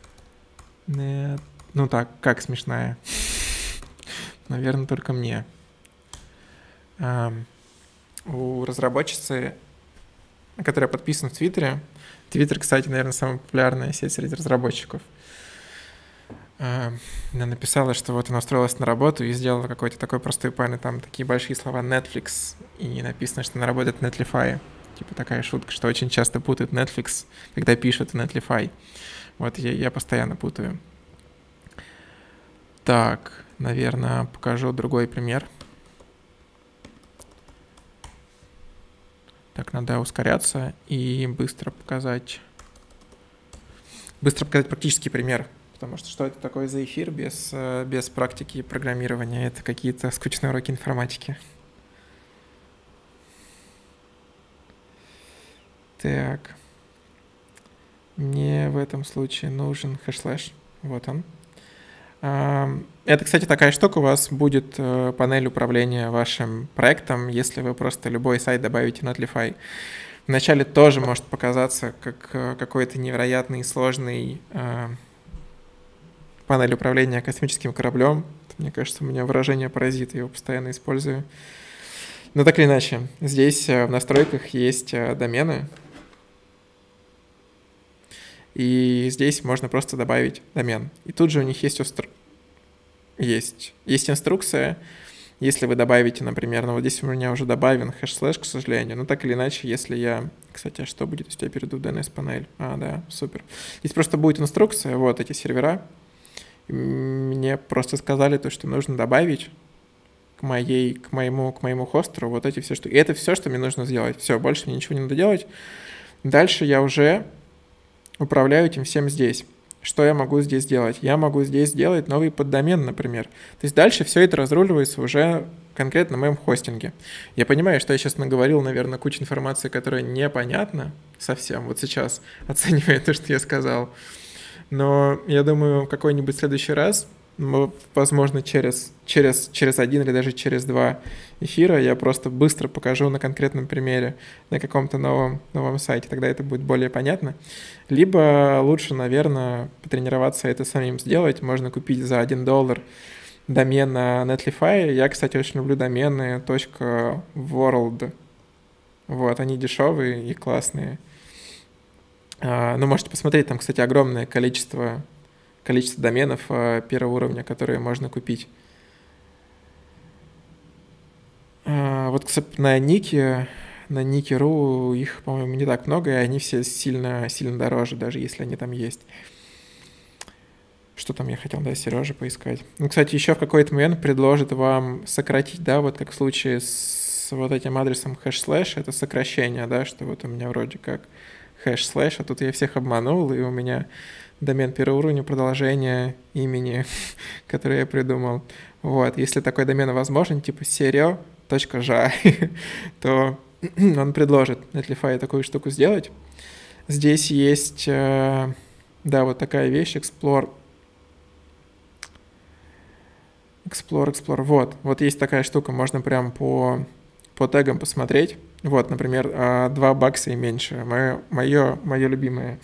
Ну так, как смешная? Наверное, только мне. У разработчицы, которая подписана в Твиттере. Твиттер, кстати, наверное, самая популярная сеть среди разработчиков. Она написала, что вот она устроилась на работу и сделала какой-то такой простой панель, там такие большие слова Netflix, и написано, что она работает в Netlify. Типа такая шутка, что очень часто путают Netflix, когда пишут Netlify. Вот я постоянно путаю. Так, наверное, покажу другой пример. Так, надо ускоряться и быстро показать практический пример. Потому что это такое за эфир без практики программирования? Это какие-то скучные уроки информатики. Так. Мне в этом случае нужен хэш-слэш. Вот он. Это, кстати, такая штука, у вас будет панель управления вашим проектом, если вы просто любой сайт добавите в Netlify. Вначале тоже может показаться как какой-то невероятный и сложный панель управления космическим кораблем. Мне кажется, у меня выражение паразит, я его постоянно использую. Но так или иначе, здесь в настройках есть домены, и здесь можно просто добавить домен. И тут же у них есть инструкция. Если вы добавите, например, вот здесь у меня уже добавлен хэш-слэш, к сожалению, но так или иначе, если я... Кстати, что будет, если я перейду в DNS-панель? Да, супер. Здесь просто будет инструкция, вот эти сервера. Мне просто сказали то, что нужно добавить к моему хостеру вот эти все штуки. И это все, что мне нужно сделать. Все, больше мне ничего не надо делать. Дальше я уже управляю этим всем здесь. Что я могу здесь делать? Я могу здесь сделать новый поддомен, например. То есть дальше все это разруливается уже конкретно на моем хостинге. Я понимаю, что я сейчас наговорил, наверное, кучу информации, которая непонятна совсем вот сейчас, оценивая то, что я сказал. Но я думаю, какой-нибудь следующий раз, возможно, через один или даже через два эфира я просто быстро покажу на конкретном примере на каком-то новом сайте, тогда это будет более понятно. Либо лучше, наверное, потренироваться это самим сделать. Можно купить за $1 домен на Netlify. Я, кстати, очень люблю домены .world. Вот, они дешевые и классные. Ну, можете посмотреть, там, кстати, огромное количество доменов первого уровня, которые можно купить. Вот, кстати, на Nike.ru их, по-моему, не так много, и они все сильно дороже, даже если они там есть. Что там я хотел, Сережа поискать. Ну, кстати, еще в какой-то момент предложит вам сократить, вот как в случае с вот этим адресом хэш-слэш, это сокращение, что вот у меня вроде как хэш-слэш, а тут я всех обманул, и у меня домен первого уровня, продолжение имени, которое я придумал. Вот, если такой домен возможен, типа serio.ja, то он предложит Netlify такую штуку сделать. Здесь есть, вот такая вещь, Explore. Вот есть такая штука, можно прям по тегам посмотреть. Вот, например, $2 и меньше. Мое любимое.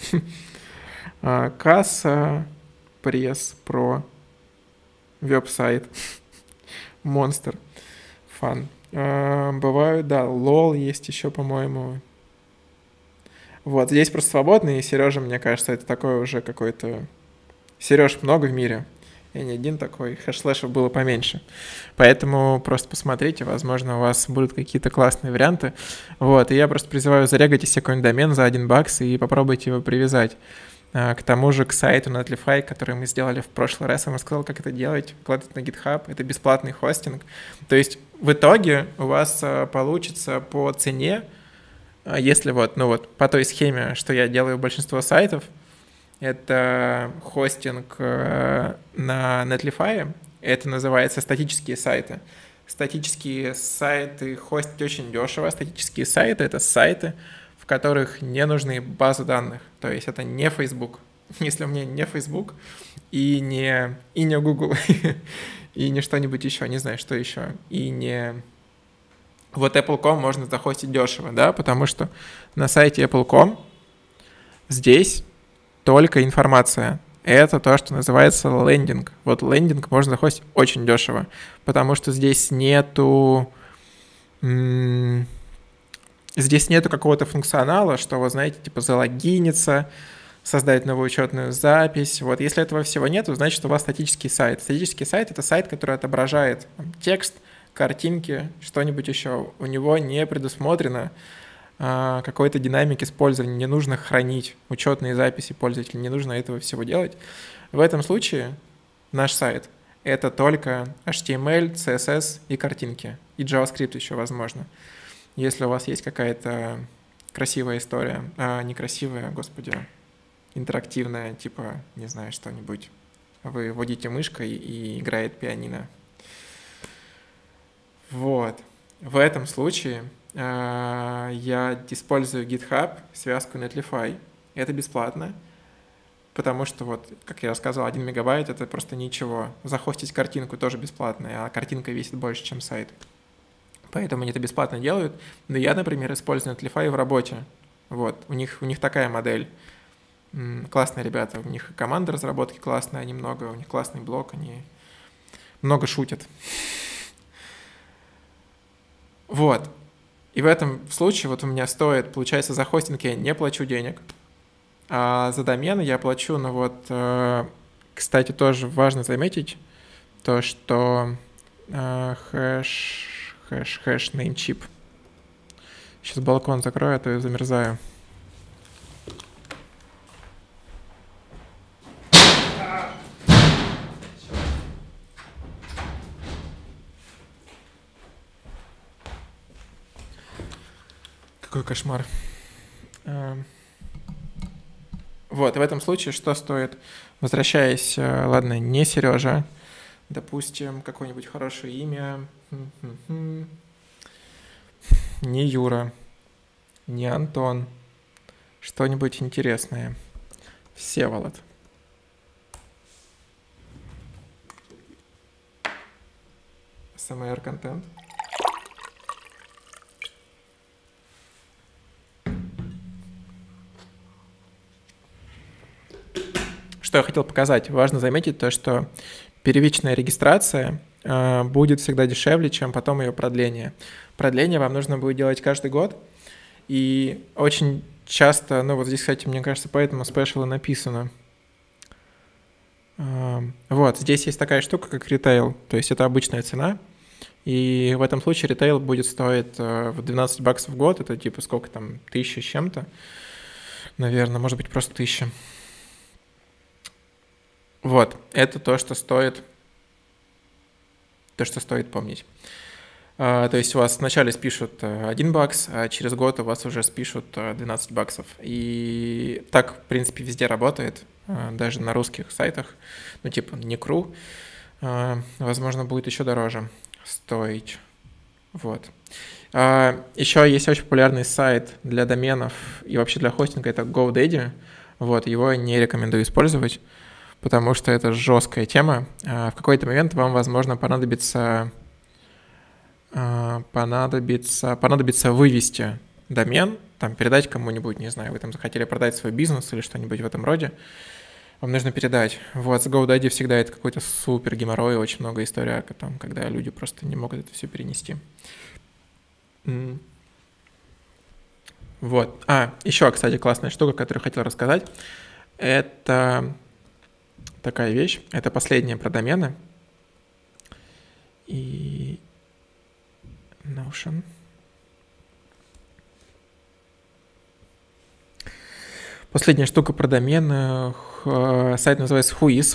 Касса, пресс, про, веб-сайт, монстр, фан. Бывают, лол есть еще, по-моему. Вот, здесь просто свободный, и Сережа, мне кажется, это такой уже какой-то... Сереж много в мире. Я не один такой, хэш-слэшев было поменьше. Поэтому просто посмотрите, возможно, у вас будут какие-то классные варианты. Вот, и я просто призываю зарегать себе какой-нибудь домен за $1 и попробуйте его привязать. К тому же к сайту Netlify, который мы сделали в прошлый раз, я вам сказал, как это делать, вкладывать на GitHub, это бесплатный хостинг. То есть в итоге у вас получится по цене, если по той схеме, что я делаю большинство сайтов, это хостинг на Netlify, это называется статические сайты. Статические сайты хостить очень дешево. Статические сайты — это сайты, в которых не нужны базы данных. То есть это не Facebook. Если у меня не Facebook и не Google, и не что-нибудь еще, не знаю, что еще, и не... Вот Apple.com можно захостить дешево, потому что на сайте Apple.com здесь только информация. Это то, что называется лендинг. Вот лендинг можно захостить очень дешево, потому что здесь нету какого-то функционала, что вы знаете, типа залогиниться, создать новую учетную запись. Вот если этого всего нету, значит, у вас статический сайт. Статический сайт — это сайт, который отображает текст, картинки, что-нибудь еще. У него не предусмотрено какой-то динамик использования, не нужно хранить учетные записи пользователя, не нужно этого всего делать. В этом случае наш сайт — это только HTML, CSS и картинки, и JavaScript еще возможно. Если у вас есть какая-то красивая история, некрасивая, господи, интерактивная, типа, не знаю, что-нибудь Вы вводите мышкой и играет пианино. Вот. В этом случае я использую GitHub, связку Netlify. Это бесплатно, потому что, вот, как я рассказывал, 1 мегабайт — это просто ничего. Захостить картинку тоже бесплатно, а картинка весит больше, чем сайт. Поэтому они это бесплатно делают. Но я, например, использую Netlify в работе. Вот, у них такая модель. Классные ребята, у них команда разработки классная, они много, у них классный блог, они много шутят. Вот. И в этом случае вот у меня стоит, получается, за хостинг я не плачу денег, а за домен я плачу, ну вот, кстати, тоже важно заметить то, что хэш namecheap. Сейчас балкон закрою, а то я замерзаю. Какой кошмар. Вот, и в этом случае что стоит? Возвращаясь, ладно, не Сережа, допустим, какое-нибудь хорошее имя, не Юра, не Антон, что-нибудь интересное. Всеволод. СМР-контент. Что я хотел показать? Важно заметить то, что первичная регистрация будет всегда дешевле, чем потом ее продление. Продление вам нужно будет делать каждый год. И очень часто, ну вот здесь, кстати, мне кажется, поэтому спешалы написано. Вот, здесь есть такая штука, как ритейл, то есть это обычная цена. И в этом случае ритейл будет стоить $12 в год, это типа сколько там, 1000 с чем-то, наверное, может быть просто 1000. Вот, это то, что стоит помнить. То есть у вас вначале спишут $1, а через год у вас уже спишут $12. И так, в принципе, везде работает, даже на русских сайтах, ну типа Некру, возможно, будет еще дороже стоить. Вот. Еще есть очень популярный сайт для доменов и вообще для хостинга, это GoDaddy. Вот, его не рекомендую использовать, потому что это жесткая тема. В какой-то момент вам, возможно, понадобится вывести домен, там, передать кому-нибудь, не знаю, вы там захотели продать свой бизнес или что-нибудь в этом роде, вам нужно передать. Вот, с GoDaddy всегда это какой-то супер геморрой, очень много историй, там, когда люди просто не могут это все перенести. Вот. Еще, кстати, классная штука, которую хотел рассказать, это такая вещь, это последняя про домены. И Notion. Последняя штука про домены. Сайт называется Whois.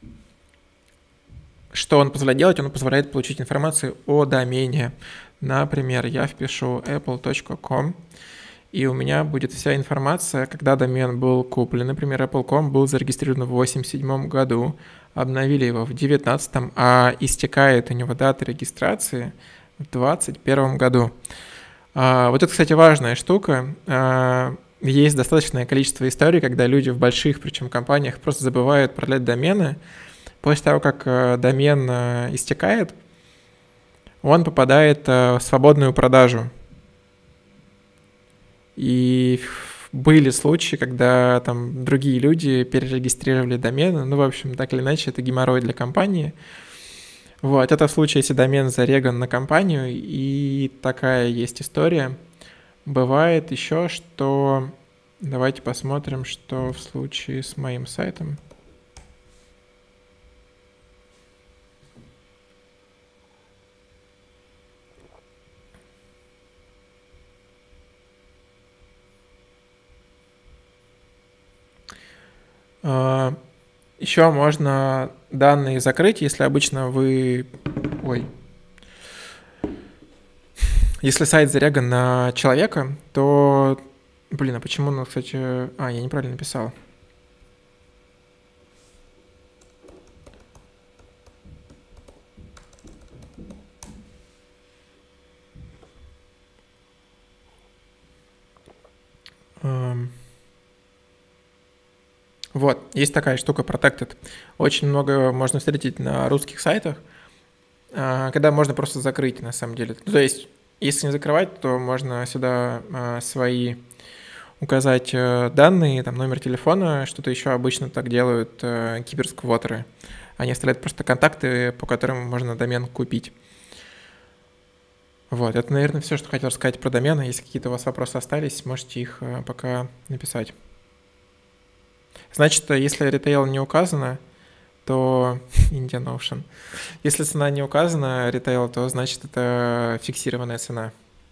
Что он позволяет делать? Он позволяет получить информацию о домене. Например, я впишу apple.com, и у меня будет вся информация, когда домен был куплен. Например, apple.com был зарегистрирован в 1987 году, обновили его в 2019, а истекает у него дата регистрации в 2021 году. Вот это, кстати, важная штука. Есть достаточное количество историй, когда люди в больших, причем компаниях, просто забывают продлять домены. После того, как домен истекает, он попадает в свободную продажу. И были случаи, когда там другие люди перерегистрировали домены. Ну, в общем, так или иначе, это геморрой для компании. Вот, это в случае, если домен зареган на компанию, и такая есть история. Бывает еще, что... Давайте посмотрим, что в случае с моим сайтом. Еще можно данные закрыть, если обычно вы... Если сайт зареган на человека, то... Блин, а почему он, кстати... я неправильно написал. Вот, есть такая штука Protected. Очень много можно встретить на русских сайтах, когда можно просто закрыть, на самом деле. То есть, если не закрывать, то можно сюда свои указать данные, там, номер телефона, что-то еще обычно так делают киберсквотеры. Они оставляют просто контакты, по которым можно домен купить. Вот, это, наверное, все, что хотел рассказать про домены. Если какие-то у вас вопросы остались, можете их пока написать. Значит, если ритейл не указано, то Indian Ocean. Если цена не указана, ритейл, то значит это фиксированная цена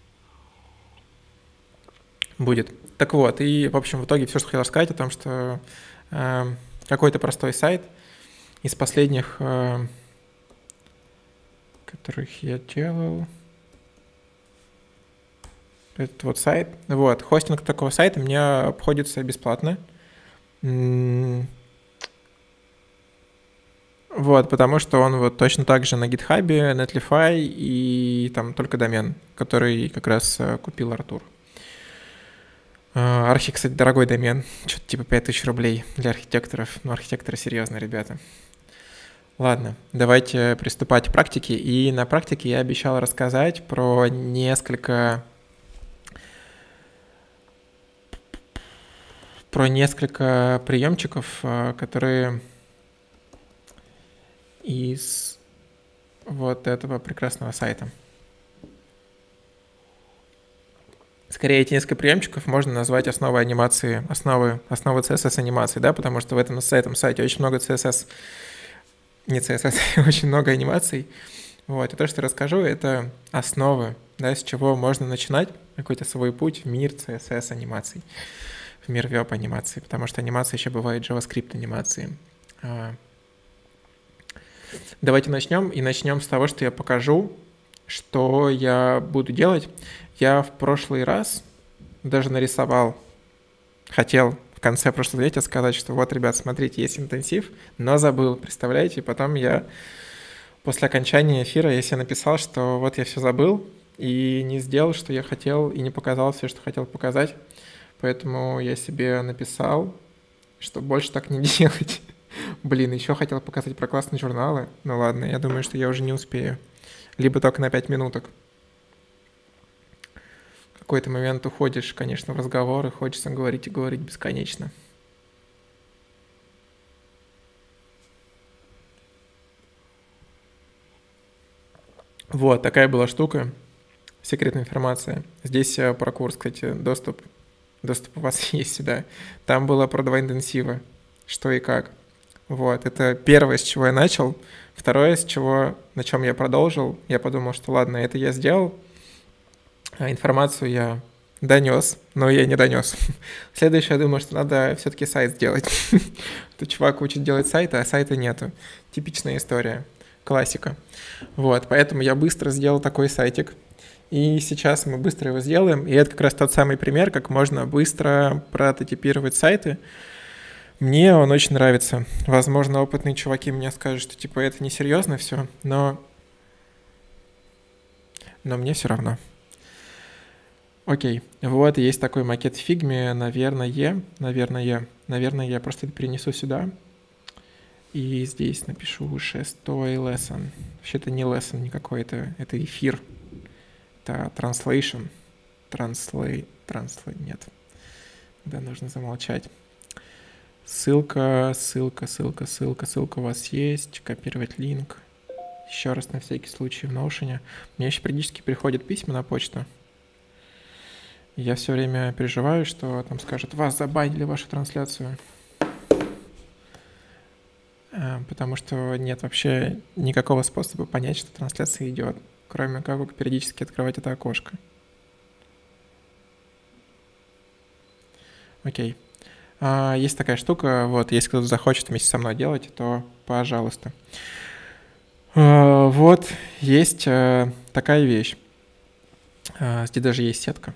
будет. Так вот, и, в общем, в итоге все, что хотел рассказать о том, что какой-то простой сайт из последних, которых я делал, этот вот сайт. Вот, хостинг такого сайта мне обходится бесплатно. Вот, потому что он вот точно так же на GitHub, Netlify и там только домен, который как раз купил Артур. Архи, кстати, дорогой домен, что-то типа 5000 рублей для архитекторов. Ну, архитекторы серьезные ребята. Ладно, давайте приступать к практике. И на практике я обещал рассказать про несколько приемчиков, которые из вот этого прекрасного сайта. Скорее, эти несколько приемчиков можно назвать основой анимации, основы CSS анимации, да, потому что в этом сайте очень много CSS, не CSS, очень много анимаций. Вот, и то, что я расскажу, это основы, да, с чего можно начинать какой-то свой путь в мир CSS анимаций, в мир веб анимации, потому что анимация еще бывает JavaScript анимации. Давайте начнем, и начнем с того, что я покажу, что я буду делать. Я в прошлый раз даже нарисовал, хотел в конце прошлого занятия сказать, что вот, ребят, смотрите, есть интенсив, но забыл, представляете? И потом я после окончания эфира я себе написал, что вот я все забыл и не сделал, что я хотел, и не показал все, что хотел показать. Поэтому я себе написал, что больше так не делать. Блин, еще хотел показать про классные журналы. Ну ладно, я думаю, что я уже не успею. Либо только на 5 минуток. В какой-то момент уходишь, конечно, в разговор, и хочется говорить и говорить бесконечно. Вот, такая была штука. Секретная информация. Здесь про курс, кстати, доступ у вас есть сюда. Там было про 2 интенсива, что и как. Вот, это первое, с чего я начал. Второе, на чем я продолжил, я подумал, что ладно, это я сделал, а информацию я донес, но я не донес. Следующее, я думаю, что надо все-таки сайт сделать. Тут чувак учит делать сайты, а сайта нету. Типичная история, классика. Вот, поэтому я быстро сделал такой сайтик, и сейчас мы быстро его сделаем. И это как раз тот самый пример, как можно быстро прототипировать сайты. Мне он очень нравится. Возможно, опытные чуваки мне скажут, что типа это несерьезно все, но мне все равно. Окей, вот есть такой макет в Figma, наверное, я просто это перенесу сюда. И здесь напишу 6-й lesson. Вообще это не lesson никакой, это эфир. Это translation. Нет. Да, нужно замолчать. Ссылка у вас есть. Копировать линк. Еще раз на всякий случай в Notion. Мне еще периодически приходят письма на почту. Я все время переживаю, что там скажут, вас забанили вашу трансляцию. Потому что нет вообще никакого способа понять, что трансляция идет, кроме как периодически открывать это окошко. Окей. Есть такая штука, вот, если кто-то захочет вместе со мной делать, то пожалуйста. Вот, есть такая вещь. Здесь даже есть сетка.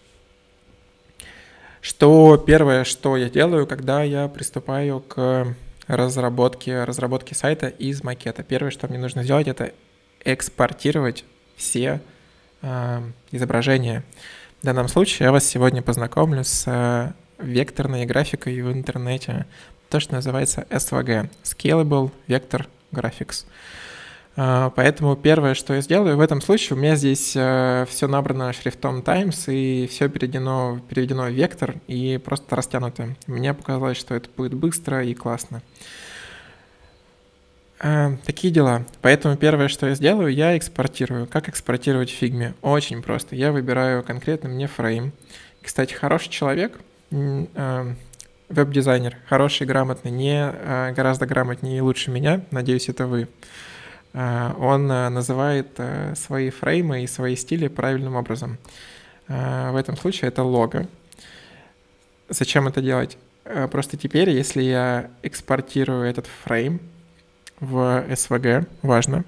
Первое, что я делаю, когда я приступаю к разработке сайта из макета. Первое, что мне нужно сделать, это экспортировать все изображения. В данном случае я вас сегодня познакомлю с векторной графикой в интернете. то, что называется SVG, Scalable Vector Graphics. Поэтому первое, что я сделаю в этом случае, у меня здесь все набрано шрифтом Times и все переведено в вектор и просто растянуто. Мне показалось, что это будет быстро и классно. Такие дела. Поэтому первое, что я сделаю, я экспортирую. Как экспортировать в Figma? Очень просто. Я выбираю конкретно мне фрейм. Кстати, хороший человек, веб-дизайнер, хороший, грамотный, гораздо грамотнее и лучше меня, надеюсь, это вы. Он называет свои фреймы и свои стили правильным образом. В этом случае это лого. Зачем это делать? Просто теперь, если я экспортирую этот фрейм в SVG, важно,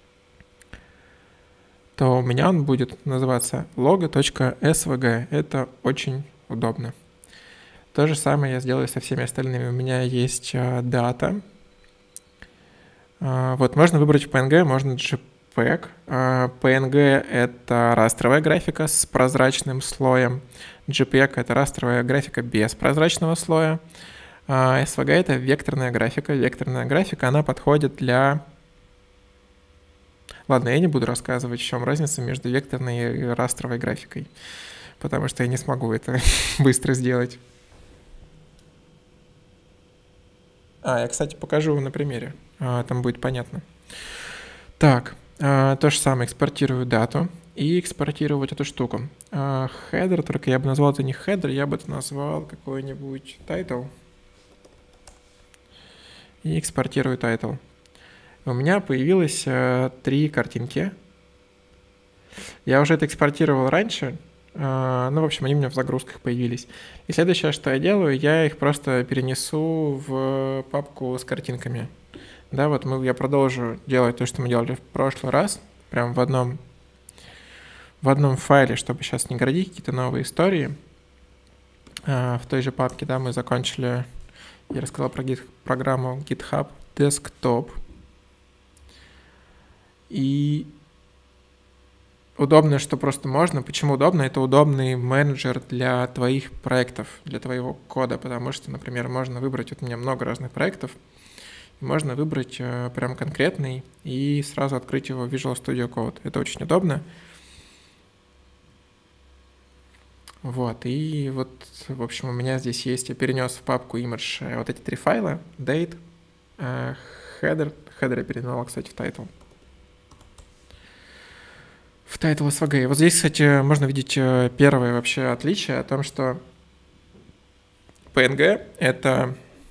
то у меня он будет называться logo.svg. Это очень удобно. То же самое я сделаю со всеми остальными. У меня есть дата. Вот, можно выбрать PNG, можно JPEG. PNG — это растровая графика с прозрачным слоем. JPEG — это растровая графика без прозрачного слоя. SVG — это векторная графика. Векторная графика, она подходит для... Ладно, я не буду рассказывать, в чем разница между векторной и растровой графикой, потому что я не смогу это быстро сделать. Я, кстати, покажу на примере. Там будет понятно. Так, то же самое. Экспортирую дату и экспортирую вот эту штуку. Header, только я бы назвал это не header, я бы это назвал какой-нибудь title. И экспортирую title. У меня появилось 3 картинки. Я уже это экспортировал раньше. В общем, они у меня в загрузках появились. И следующее, что я делаю, я их просто перенесу в папку с картинками. Да, вот я продолжу делать то, что мы делали в прошлый раз, прям в одном файле, чтобы сейчас не градить какие-то новые истории. В той же папке, да, мы закончили, я рассказал про программу GitHub Desktop. И удобно, что просто можно. Почему удобно? Это удобный менеджер для твоих проектов, для твоего кода, потому что, например, можно выбрать, вот у меня много разных проектов, можно выбрать прям конкретный и сразу открыть его в Visual Studio Code. Это очень удобно. Вот, и вот, в общем, у меня здесь есть, я перенес в папку image вот эти 3 файла, date, header я перенесла, кстати, в title. В title SVG. И вот здесь, кстати, можно видеть первое вообще отличие о том, что PNG — это,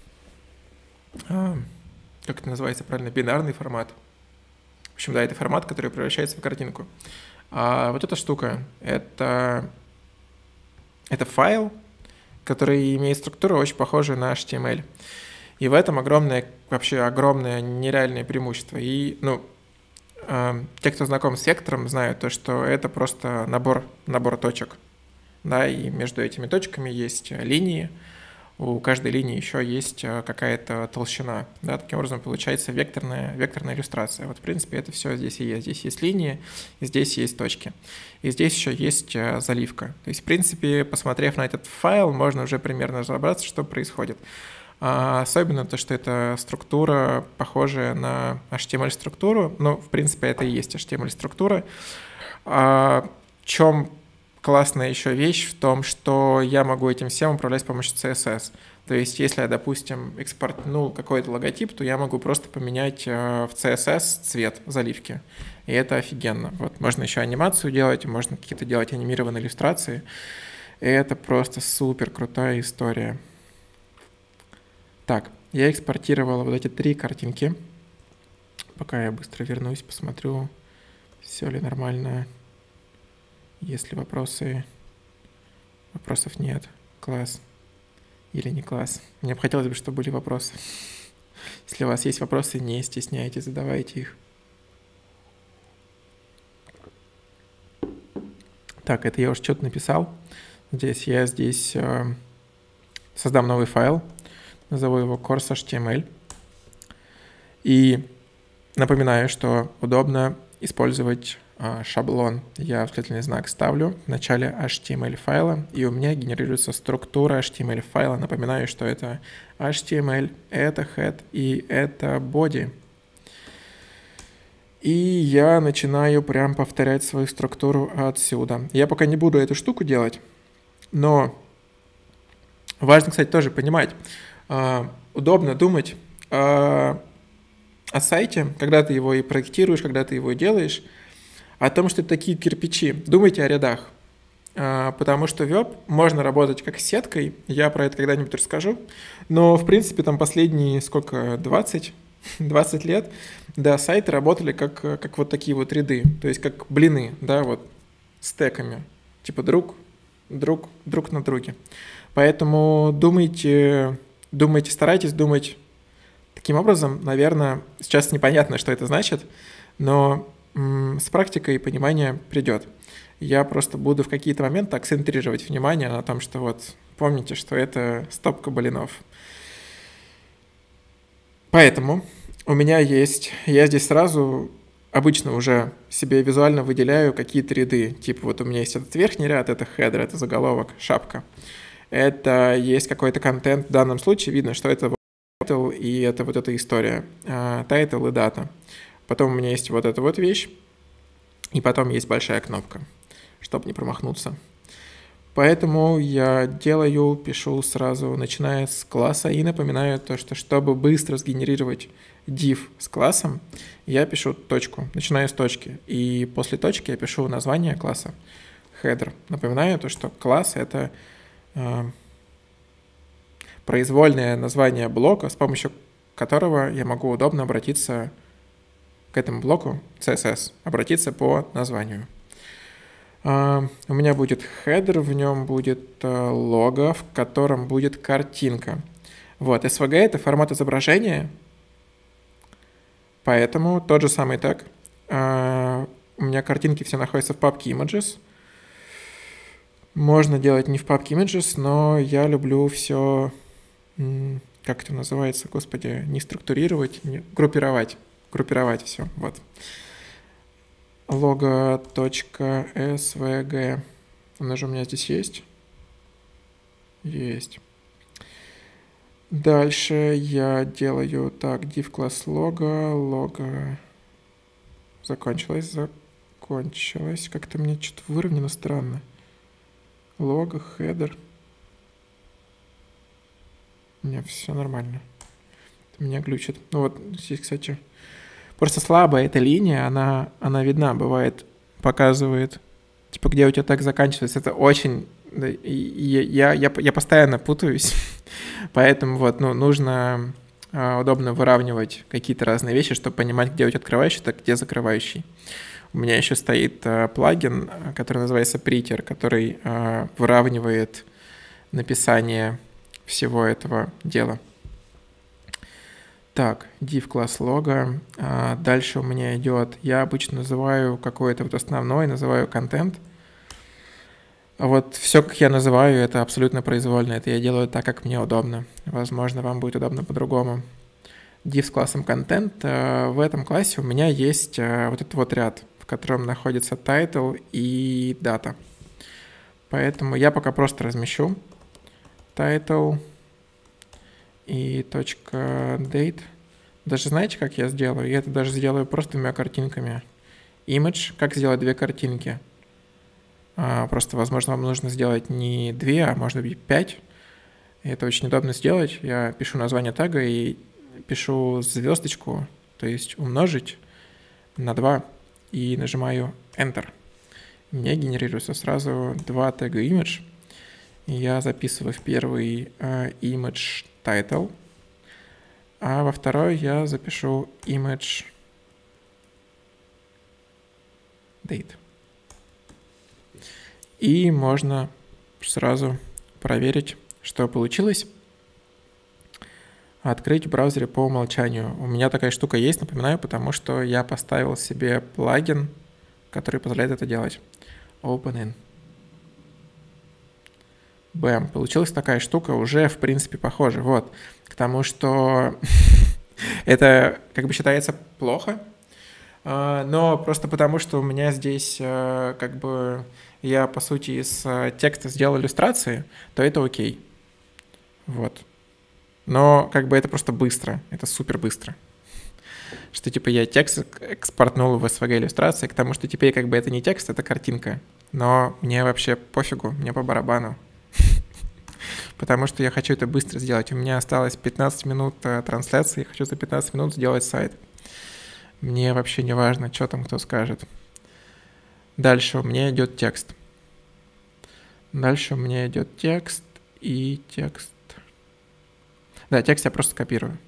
как это называется правильно, бинарный формат. В общем, да, это формат, который превращается в картинку. А вот эта штука — это файл, который имеет структуру очень похожую на HTML. И в этом огромное нереальное преимущество. И, те, кто знаком с вектором, знают то, что это просто набор точек. Да, и между этими точками есть линии. У каждой линии еще есть какая-то толщина. Да, таким образом получается векторная иллюстрация. Вот, в принципе, это все здесь и есть. Здесь есть линии, и здесь есть точки. И здесь еще есть заливка. То есть, в принципе, посмотрев на этот файл, можно уже примерно разобраться, что происходит. Особенно то, что это структура, похожая на HTML-структуру. В принципе, это и есть HTML-структура. В чем классная еще вещь в том, что я могу этим всем управлять с помощью CSS. То есть, если я, допустим, экспортнул какой-то логотип, то я могу просто поменять в CSS цвет заливки. И это офигенно. Вот, можно еще анимацию делать, можно какие-то делать анимированные иллюстрации. И это просто супер крутая история. Так, я экспортировал вот эти 3 картинки. Пока я быстро вернусь, посмотрю, все ли нормально. Если вопросов нет, класс или не класс. Мне бы хотелось бы, чтобы были вопросы. Если у вас есть вопросы, не стесняйтесь, задавайте их. Так, это я уже что-то написал. Я здесь создам новый файл, назову его course.html. И напоминаю, что удобно использовать шаблон я восклицательный знак ставлю в начале HTML файла, и у меня генерируется структура HTML файла. Напоминаю, что это HTML, это head и это body. И я начинаю прям повторять свою структуру отсюда. Я пока не буду эту штуку делать, но важно, кстати, тоже понимать, удобно думать о сайте, когда ты его и проектируешь, когда ты его делаешь, о том, что это такие кирпичи. Думайте о рядах, потому что веб можно работать как с сеткой, я про это когда-нибудь расскажу, но, в принципе, там последние, 20 лет, да, сайты работали как вот такие вот ряды, то есть как блины, да, вот стеками, типа друг на друге. Поэтому думайте, старайтесь думать таким образом. Наверное, сейчас непонятно, что это значит, но с практикой понимание придет. Я просто буду в какие-то моменты акцентрировать внимание на том, что вот помните, что это стопка блинов. Поэтому у меня есть, я здесь сразу обычно уже себе визуально выделяю какие-то ряды. Типа вот у меня есть этот верхний ряд, это header, это заголовок, шапка. Это есть какой-то контент. В данном случае видно, что это title и это вот эта история. Title и дата. Потом у меня есть вот эта вот вещь. И потом есть большая кнопка, чтобы не промахнуться. Поэтому я пишу сразу, начиная с класса, и напоминаю то, что чтобы быстро сгенерировать div с классом, я пишу точку, начинаю с точки, и после точки я пишу название класса, header. Напоминаю то, что класс — это произвольное название блока, с помощью которого я могу удобно обратиться к этому блоку CSS, обратиться по названию. У меня будет header, в нем будет лого, в котором будет картинка. Вот, SVG — это формат изображения, поэтому тот же самый тег. У меня картинки все находятся в папке Images. Можно делать не в папке Images, но я люблю все, как это называется, господи, не структурировать, группировать все, вот. Logo.svg. Она же у меня здесь есть? Есть. Дальше я делаю так, div класс logo. Закончилось. Как-то мне что-то выровнено странно. Logo, header. У меня все нормально. Это меня глючит. Ну вот здесь, кстати, просто слабая эта линия, она видна, бывает, показывает, типа, где у тебя так заканчивается. Это очень... Я постоянно путаюсь, поэтому вот, нужно удобно выравнивать какие-то разные вещи, чтобы понимать, где у тебя открывающий, так где закрывающий. У меня еще стоит плагин, который называется Prettier, который выравнивает написание всего этого дела. Так, div класс logo. Дальше у меня идет, я обычно называю какой-то вот основной, называю контент. Вот все, как я называю, это абсолютно произвольно. Это я делаю так, как мне удобно. Возможно, вам будет удобно по-другому. Div с классом content. В этом классе у меня есть вот этот вот ряд, в котором находится title и data. Поэтому я пока просто размещу title и .date. Даже знаете, как я сделаю? Я это даже сделаю просто 2 картинками. Image. Как сделать 2 картинки? Просто, возможно, вам нужно сделать не 2, а может быть 5. И это очень удобно сделать. Я пишу название тега и пишу звездочку, то есть умножить на 2, и нажимаю Enter. Мне генерируется сразу 2 тега image. Я записываю в первый image title, а во второй я запишу image date. И можно сразу проверить, что получилось. Открыть в браузере по умолчанию. У меня такая штука есть, напоминаю, потому что я поставил себе плагин, который позволяет это делать. Open in. Бэм. Получилась такая штука, уже в принципе похоже. Вот. К тому, что это как бы считается плохо. Но просто потому, что у меня здесь как бы я, по сути, из текста сделал иллюстрации, то это окей. Вот. Но как бы это просто быстро, это супер быстро. Что типа я текст экспортнул в SVG иллюстрации, к тому, что теперь как бы это не текст, это картинка. Но мне вообще пофигу, мне по барабану. Потому что я хочу это быстро сделать. У меня осталось 15 минут трансляции, я хочу за 15 минут сделать сайт. Мне вообще не важно, что там кто скажет. Дальше у меня идет текст. Дальше у меня идет текст и текст. Да, текст я просто скопирую.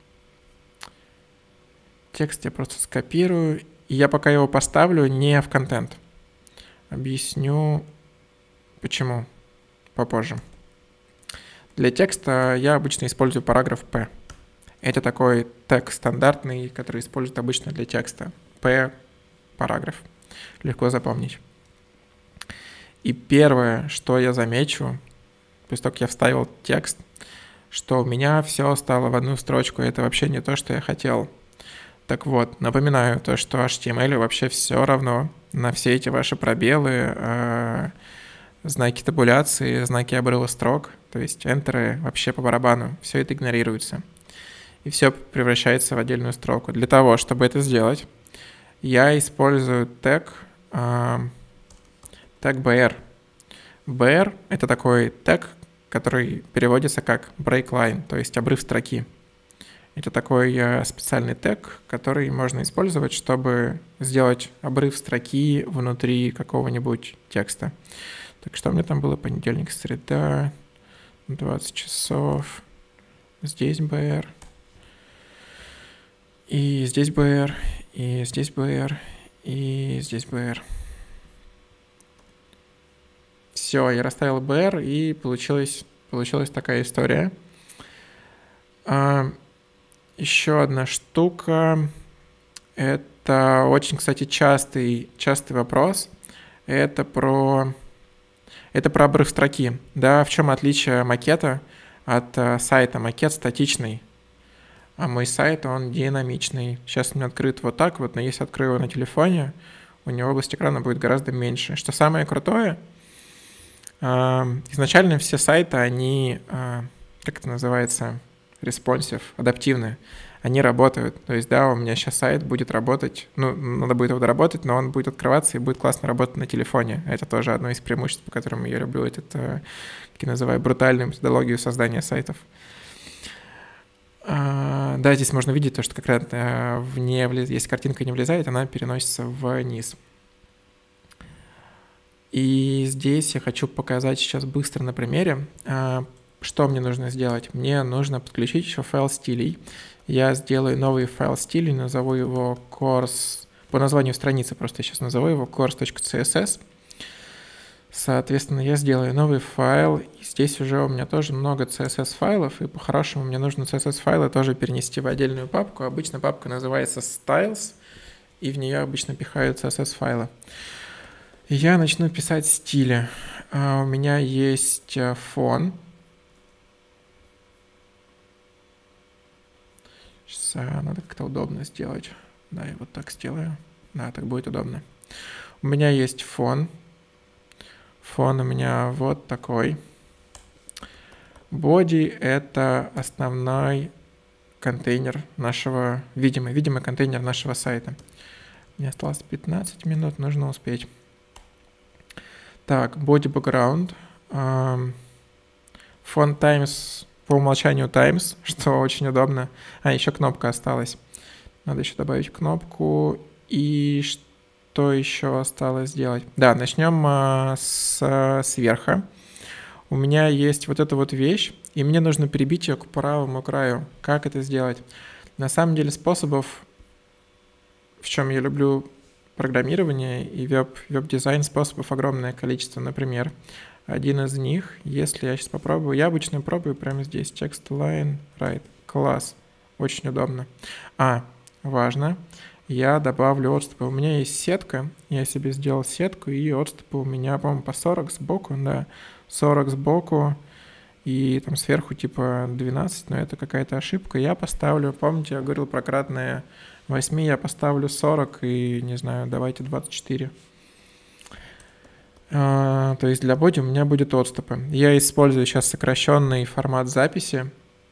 Текст я просто скопирую, и я пока его поставлю не в контент. Объясню, почему попозже. Для текста я обычно использую параграф P. Это такой тег стандартный, который используют обычно для текста. P – параграф. Легко запомнить. И первое, что я замечу, после того, как я вставил текст, что у меня все стало в одну строчку, и это вообще не то, что я хотел. Так вот, напоминаю то, что HTML вообще все равно на все эти ваши пробелы, знаки табуляции, знаки обрыва строк, то есть энтеры вообще по барабану, все это игнорируется. И все превращается в отдельную строку. Для того, чтобы это сделать, я использую тег BR. BR — это такой тег, который переводится как break line, то есть обрыв строки. Это такой специальный тег, который можно использовать, чтобы сделать обрыв строки внутри какого-нибудь текста. Так что у меня там было понедельник, среда, 20 часов, здесь BR, и здесь BR, и здесь BR, и здесь BR. Все, я расставил BR, и получилась такая история. Еще одна штука, это очень, кстати, частый вопрос, это про обрыв строки. Да, в чем отличие макета от сайта? Макет статичный, а мой сайт, он динамичный. Сейчас у меня открыт вот так вот, но если открою его на телефоне, у него область экрана будет гораздо меньше. Что самое крутое, изначально все сайты, они, как это называется, responsive, адаптивны, они работают. То есть, да, у меня сейчас сайт будет работать, надо будет его доработать, но он будет открываться и будет классно работать на телефоне. Это тоже одно из преимуществ, по которым я люблю как я называю, брутальную методологию создания сайтов. Да, здесь можно видеть то, что как раз если картинка не влезает, она переносится вниз. И здесь я хочу показать сейчас быстро на примере, что мне нужно сделать. Мне нужно подключить еще файл стилей. Я сделаю новый файл стилей, назову его course, по названию страницы просто я сейчас назову его course.css. Соответственно, я сделаю новый файл, и здесь уже у меня тоже много CSS-файлов, и по-хорошему мне нужно CSS-файлы тоже перенести в отдельную папку. Обычно папка называется styles, и в нее обычно пихают CSS-файлы. Я начну писать стили. У меня есть фон. Сейчас надо как-то удобно сделать. Да, я вот так сделаю. Да, так будет удобно. У меня есть фон. Фон у меня вот такой. Body — это основной контейнер нашего, видимый контейнер нашего сайта. Мне осталось 15 минут, нужно успеть. Так, body background. Font times, по умолчанию times, что очень удобно. Еще кнопка осталась. Надо еще добавить кнопку. И что еще осталось сделать? Да, начнем сверху. У меня есть вот эта вот вещь, и мне нужно перебить ее к правому краю. Как это сделать? На самом деле способов, в чем я люблю программирование и веб-дизайн, способов огромное количество. Например, один из них, если я сейчас попробую, я обычно пробую прямо здесь, text line right, класс, очень удобно. Важно, я добавлю отступы. У меня есть сетка, я себе сделал сетку, и отступы у меня, по-моему, по 40 сбоку, да, 40 сбоку, и там сверху типа 12, но это какая-то ошибка. Я поставлю, помните, я говорил про кратное 8, я поставлю 40 и, не знаю, давайте 24. То есть для боди у меня будет отступы. Я использую сейчас сокращенный формат записи.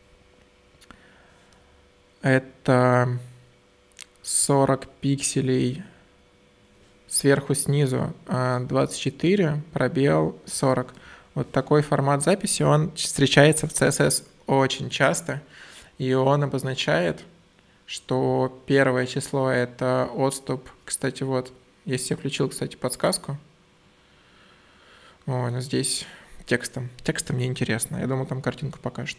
Это 40 пикселей сверху снизу, 24, пробел 40. Вот такой формат записи, он встречается в CSS очень часто, и он обозначает, что первое число — это отступ. Кстати, вот, если я включил, кстати, подсказку, но здесь текстом. Текстом мне интересно, я думаю, там картинку покажет.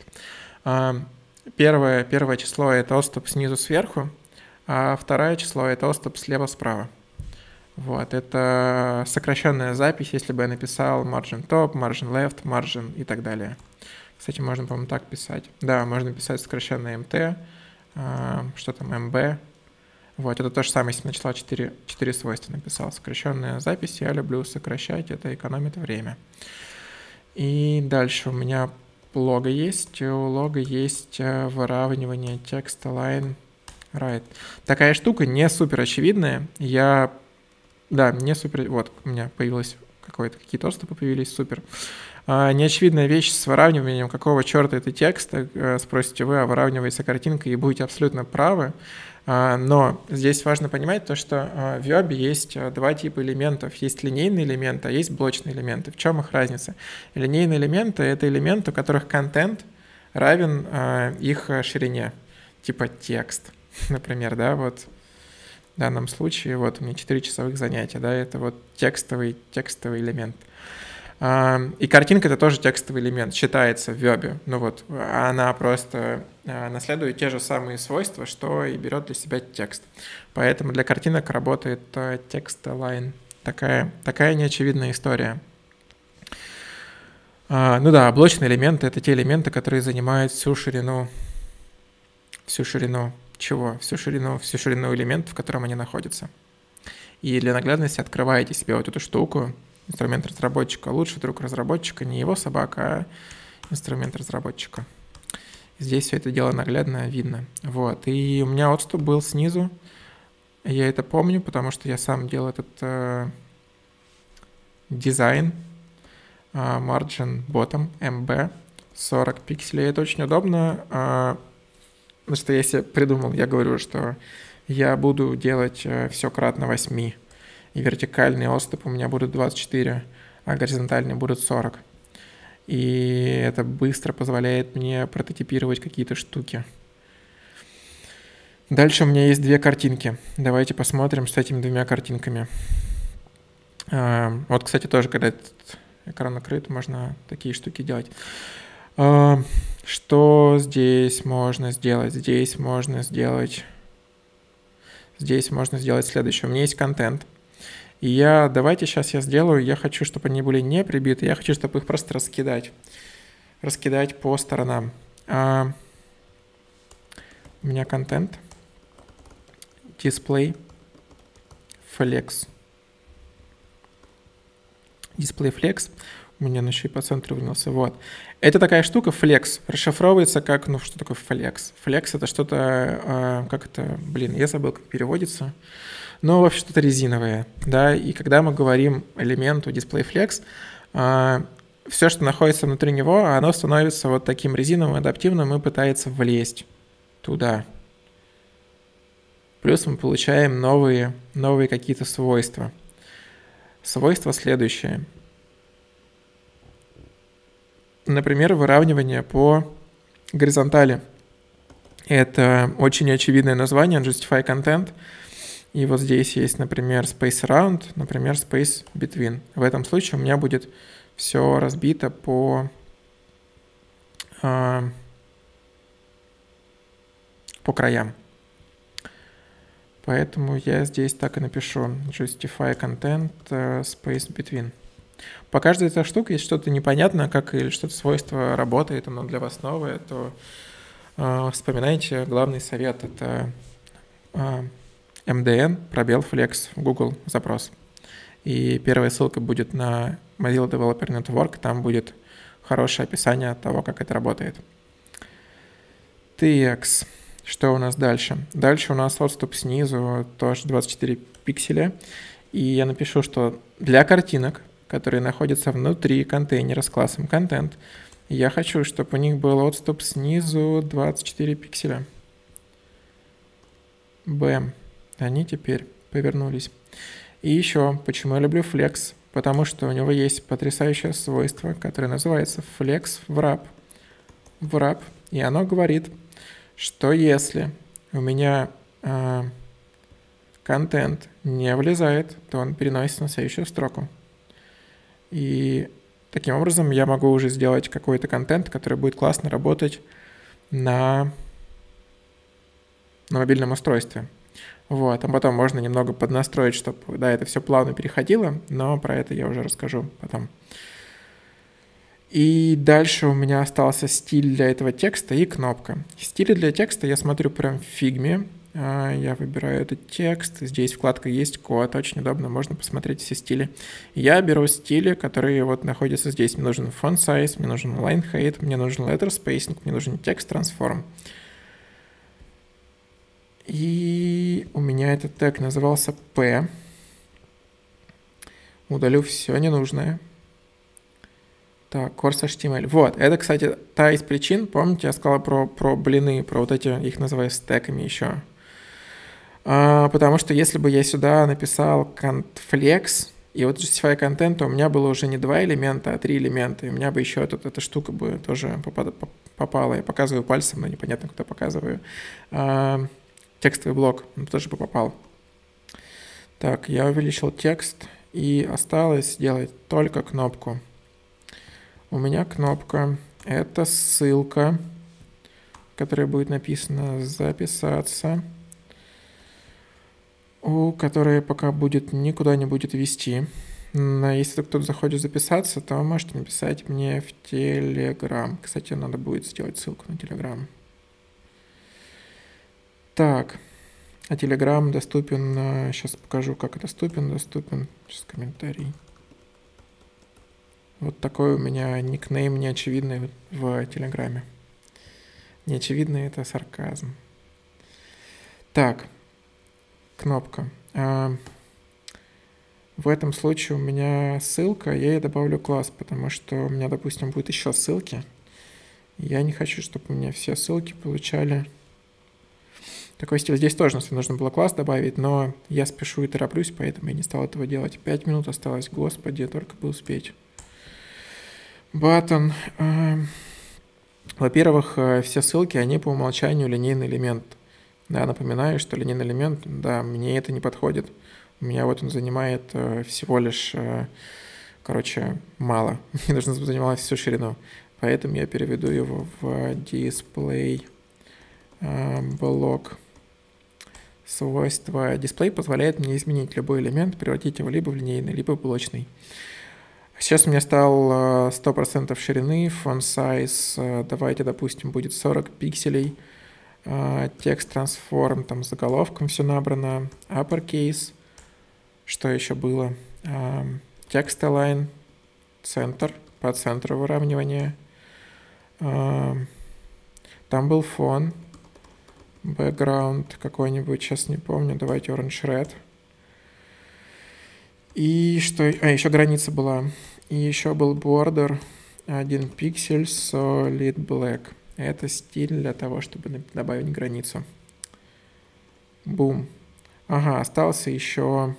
Первое число — это отступ снизу сверху, а второе число — это отступ слева справа. Вот, это сокращенная запись, если бы я написал margin top, margin left, margin и так далее. Кстати, можно, по-моему, так писать. Да, можно писать сокращенное MT, что там, MB. Вот, это то же самое, если начала 4 свойства написал. Сокращенная запись, я люблю сокращать, это экономит время. И дальше у меня лого есть. У лога есть выравнивание текста line right. Такая штука не супер очевидная. Не супер. Вот, у меня появилось какие-то отступы появились, супер. Неочевидная вещь с выравниванием, какого черта это текст, спросите вы, а выравнивается картинка, и будете абсолютно правы. Но здесь важно понимать то, что в Вебе есть два типа элементов. Есть линейные элементы, а есть блочные элементы. В чем их разница? Линейные элементы — это элементы, у которых контент равен их ширине, типа текст, например, да, вот. В данном случае вот у меня 4 часовых занятия, да, это вот текстовый элемент. И картинка — это тоже текстовый элемент, считается в Вебе. Ну вот, она просто наследует те же самые свойства, что и берет для себя текст. Поэтому для картинок работает text align. Такая неочевидная история. Ну да, блочные элементы — это те элементы, которые занимают всю ширину чего? Всю ширину элементов, в котором они находятся. И для наглядности открываете себе вот эту штуку, инструмент разработчика. Лучший друг разработчика не его собака, а инструмент разработчика. Здесь все это дело наглядно видно. Вот. И у меня отступ был снизу. Я это помню, потому что я сам делал этот дизайн. Margin bottom, MB, 40 пикселей. Это очень удобно. Потому что я себе придумал, я говорю, что я буду делать все кратно 8. И вертикальный отступ у меня будут 24, а горизонтальный будут 40. И это быстро позволяет мне прототипировать какие-то штуки. Дальше у меня есть две картинки. Давайте посмотрим с этими двумя картинками. Вот, кстати, тоже, когда этот экран накрыт, можно такие штуки делать. Что здесь можно сделать? Здесь можно сделать следующее. У меня есть контент. И давайте сейчас я сделаю, я хочу, чтобы они были не прибиты, я хочу, чтобы их просто раскидать по сторонам. У меня контент, display, flex. Display flex. У меня еще и по центру вынялся. Вот. Это такая штука, flex, расшифровывается как, что такое flex? Flex — это что-то, я забыл, как переводится. Но вообще что-то резиновое, да, и когда мы говорим элементу DisplayFlex, все, что находится внутри него, оно становится вот таким резиновым, адаптивным и пытается влезть туда. Плюс мы получаем новые какие-то свойства. Свойства следующие. Например, выравнивание по горизонтали. Это очень очевидное название, Justify Content. И вот здесь есть, например, Space Around, например, Space Between. В этом случае у меня будет все разбито по краям. Поэтому я здесь так и напишу Justify Content Space Between. По каждой этой штуке, если что-то непонятно, или что-то свойство работает, оно для вас новое, то вспоминайте главный совет. Это MDN, пробел, Flex, Google запрос. И первая ссылка будет на Mozilla Developer Network, там будет хорошее описание того, как это работает. Текст. Что у нас дальше? Дальше у нас отступ снизу, тоже 24 пикселя. И я напишу, что для картинок, которые находятся внутри контейнера с классом Content, я хочу, чтобы у них был отступ снизу 24 пикселя. Бэм. Они теперь повернулись. И еще, почему я люблю Flex? Потому что у него есть потрясающее свойство, которое называется Flex Wrap. Wrap. И оно говорит, что если у меня контент не влезает, то он переносится на следующую строку. И таким образом я могу уже сделать какой-то контент, который будет классно работать на мобильном устройстве. Вот, а потом можно немного поднастроить, чтобы, да, это все плавно переходило, но про это я уже расскажу потом. И дальше у меня остался стиль для этого текста и кнопка. Стили для текста я смотрю прям в фигме. Я выбираю этот текст. Здесь вкладка «Есть код». Очень удобно, можно посмотреть все стили. Я беру стили, которые вот находятся здесь. Мне нужен font size, мне нужен line height, мне нужен letter spacing, мне нужен text transform. И у меня этот тег назывался P. Удалю все ненужное. Так, course HTML. Вот, это, кстати, та из причин, помните, я сказал про блины, про вот эти, их называю стеками еще. Потому что если бы я сюда написал flex, и вот justify content, у меня было уже не 2 элемента, а 3 элемента, и у меня бы еще эта штука бы тоже попала. Я показываю пальцем, но непонятно, куда показываю. Текстовый блок, он тоже бы попал. Так, я увеличил текст, и осталось сделать только кнопку. У меня кнопка — это ссылка, которая будет написана «Записаться», которая пока никуда не будет вести. Но если кто-то захочет записаться, то можете написать мне в Telegram. Кстати, надо будет сделать ссылку на Telegram. Так, а Telegram доступен, сейчас покажу, как доступен, сейчас комментарий. Вот такой у меня никнейм неочевидный в Телеграме. Неочевидный — это сарказм. Так, кнопка. В этом случае у меня ссылка, я ей добавлю класс, потому что у меня, допустим, будет еще ссылки. Я не хочу, чтобы у меня все ссылки получали такой стиль. Здесь тоже нужно было класс добавить, но я спешу и тороплюсь, поэтому я не стал этого делать. 5 минут осталось, господи, только бы успеть. Button. Во-первых, все ссылки, они по умолчанию линейный элемент. Да, напоминаю, что линейный элемент, да, мне это не подходит. У меня вот он занимает всего лишь, мало. Мне нужно занимать всю ширину. Поэтому я переведу его в display блок. Свойство display позволяет мне изменить любой элемент, превратить его либо в линейный, либо в блочный. Сейчас у меня стал 100% ширины, font size, давайте, допустим, будет 40 пикселей, текст transform, там с заголовком все набрано, uppercase, что еще было, text align, центр, по центру выравнивания, там был фон, background какой-нибудь, сейчас не помню, давайте orange red. И что? Еще граница была. И еще был border 1 пиксель solid black. Это стиль для того, чтобы добавить границу. Бум. Ага, остался еще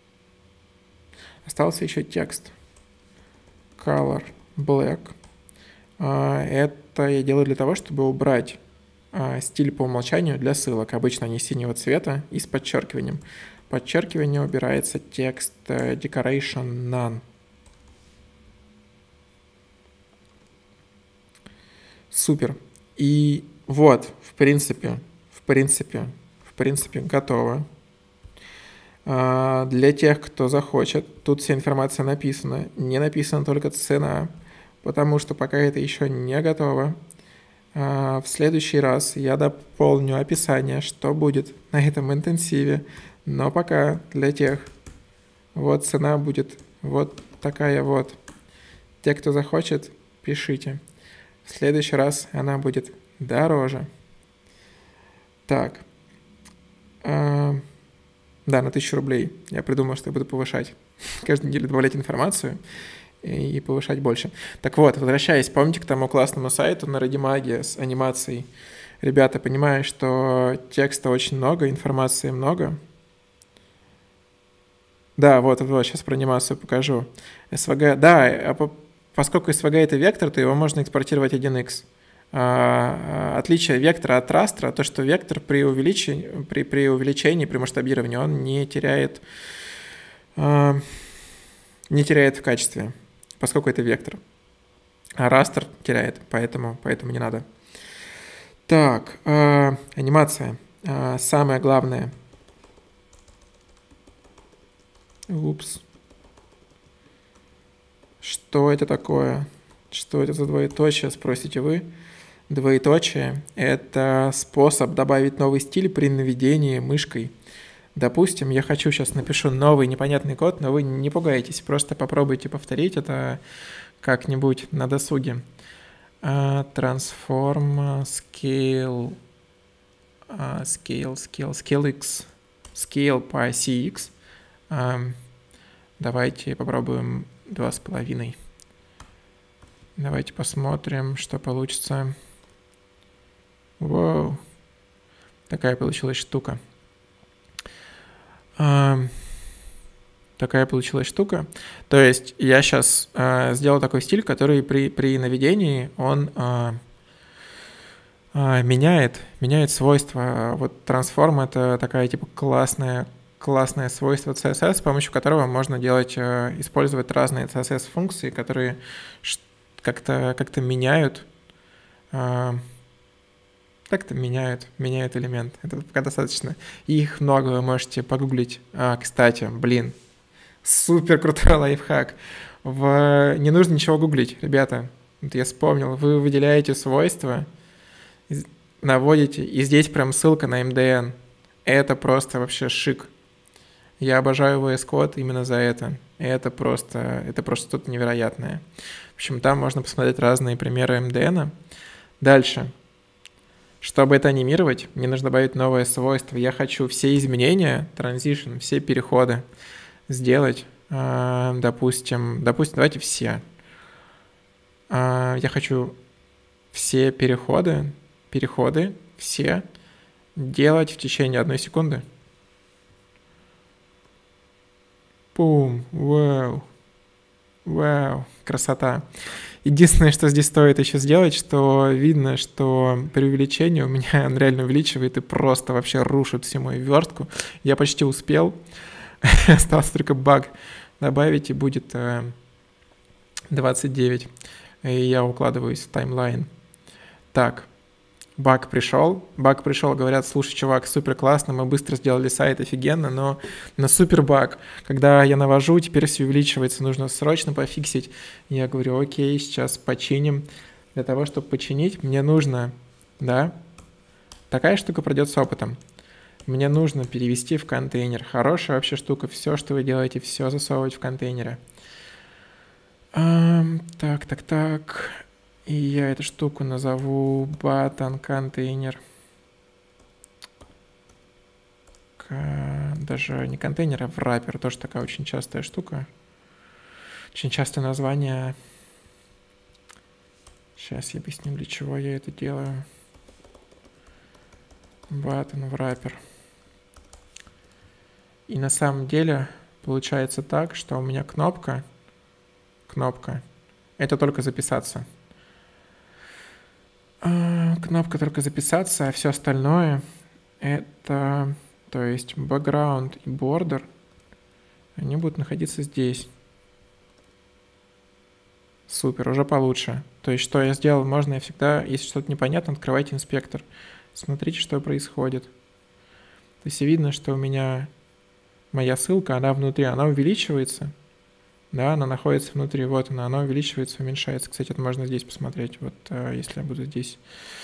текст. Color black. Это я делаю для того, чтобы убрать стиль по умолчанию для ссылок. Обычно они синего цвета и с подчеркиванием. Подчеркивание убирается текст decoration none. Супер. И вот, в принципе, готово. Для тех, кто захочет, тут вся информация написана. Не написана только цена, потому что пока это еще не готово. В следующий раз я дополню описание, что будет на этом интенсиве. Но пока для тех, вот цена будет вот такая вот. Те, кто захочет, Пишите. В следующий раз она будет дороже. Так. Да, на 1000 рублей. Я придумал, что я буду повышать. Каждую неделю добавлять информацию и повышать больше. Так вот, возвращаясь, помните к тому классному сайту на Радимаге с анимацией? Ребята, понимаю, что текста очень много, информации много. Да, вот, сейчас про анимацию покажу. SVG, да, поскольку SVG это вектор, то его можно экспортировать 1x. Отличие вектора от растра, то, что вектор при увеличении, при масштабировании, он не теряет в качестве, поскольку это вектор. А растр теряет, поэтому не надо. Так, анимация. Самое главное. Упс. Что это такое? Что это за двоеточие, спросите вы? Двоеточие – это способ добавить новый стиль при наведении мышкой. Допустим, я сейчас напишу новый непонятный код, но вы не пугайтесь, просто попробуйте повторить это как-нибудь на досуге. Transform scale x, scale по оси x. Давайте попробуем 2,5. Давайте посмотрим, что получится. Вау. Такая получилась штука. То есть я сейчас сделал такой стиль, который при наведении он меняет свойства. Вот трансформ — это такая типа классное свойство CSS, с помощью которого можно использовать разные CSS-функции, которые как-то меняют элемент. Это пока достаточно. Их много, вы можете погуглить. Кстати, супер крутой лайфхак. Не нужно ничего гуглить, ребята. Вот я вспомнил. Вы выделяете свойства, наводите, и здесь прям ссылка на MDN. Это просто вообще шик. Я обожаю VS Code именно за это. Это просто что-то невероятное. В общем, там можно посмотреть разные примеры MDN. Дальше. Чтобы это анимировать, мне нужно добавить новое свойство. Я хочу все изменения, transition, все переходы сделать. Допустим, давайте все. Я хочу все переходы все делать в течение 1 секунды. Пум, вау, красота. Единственное, что здесь стоит еще сделать, что видно, что при увеличении у меня он реально увеличивает и просто вообще рушит всю мою верстку. Я почти успел. Остался только баг добавить, и будет 29. И я укладываюсь в таймлайн. Так, баг пришел, говорят: слушай, чувак, супер классно, мы быстро сделали сайт, офигенно, но на супер баг, когда я навожу, теперь все увеличивается, нужно срочно пофиксить. Я говорю: окей, сейчас починим. Для того, чтобы починить, мне нужно, такая штука пройдет с опытом. Мне нужно перевести в контейнер. Хорошая вообще штука, все, что вы делаете, все засовывать в контейнеры. Так. И я эту штуку назову button контейнер. Даже не контейнер, а wrapper. Тоже такая очень частая штука. Очень частое название. Сейчас я объясню, для чего я это делаю. Button wrapper. И на самом деле получается так, что у меня кнопка. Это только записаться. Кнопка только записаться, а все остальное это, то есть background и border, они будут находиться здесь. Супер, уже получше. То есть что я сделал, можно всегда, если что-то непонятно, открывайте инспектор. Смотрите, что происходит. То есть видно, что у меня моя ссылка, она внутри, она увеличивается. Да, она находится внутри, вот она увеличивается, уменьшается. Кстати, это можно здесь посмотреть. Вот если я буду здесь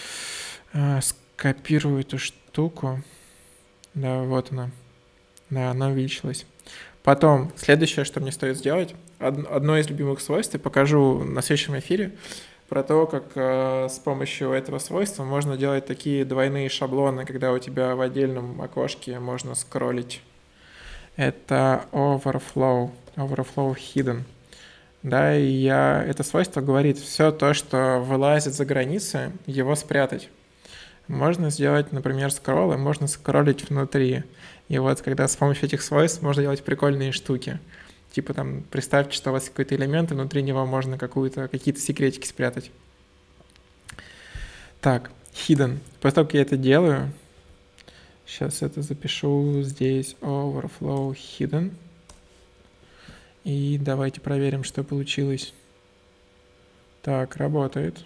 скопирую эту штуку. Да, вот она. Да, она увеличилась. Потом, следующее, что мне стоит сделать, одно из любимых свойств, я покажу на следующем эфире. про то, как с помощью этого свойства можно делать такие двойные шаблоны, когда у тебя в отдельном окошке можно скроллить. Это overflow hidden. Да, и это свойство говорит, все то, что вылазит за границы, его спрятать. Можно сделать, например, скролл, и можно скроллить внутри. И вот когда с помощью этих свойств можно делать прикольные штуки. Типа там, представьте, что у вас какой-то элемент, и внутри него можно какие-то секретики спрятать. Так, hidden. После того, как я это делаю, сейчас это запишу здесь, overflow hidden. И давайте проверим, что получилось. Так, работает.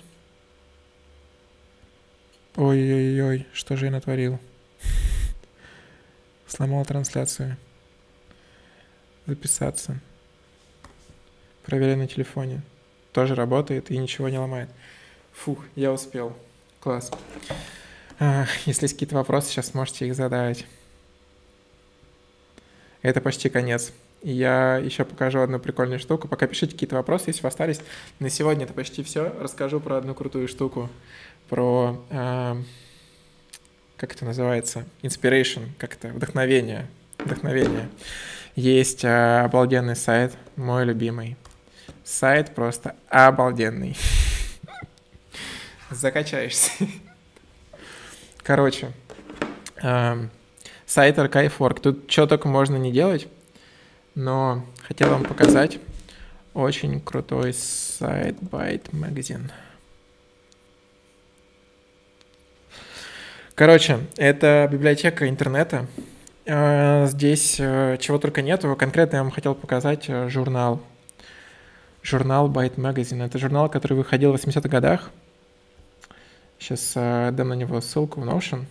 Ой-ой-ой, что же я натворил? Сломал трансляцию. Записаться. Проверяю на телефоне. Тоже работает и ничего не ломает. Фух, я успел. Класс. Если есть какие-то вопросы, сейчас можете их задать. Это почти конец. Я еще покажу одну прикольную штуку. Пока пишите какие-то вопросы, если у вас остались. На сегодня это почти все. Расскажу про одну крутую штуку. Про, как это называется? Inspiration, как это? Вдохновение. Есть обалденный сайт, мой любимый. Сайт просто обалденный. Закачаешься. Короче, сайт Archive.org. Тут что только можно не делать, но хотел вам показать очень крутой сайт Byte Magazine. Короче, это библиотека интернета. Здесь чего только нету. Конкретно я вам хотел показать журнал. Журнал Byte Magazine. Это журнал, который выходил в 80-х годах. Сейчас дам на него ссылку в Notion.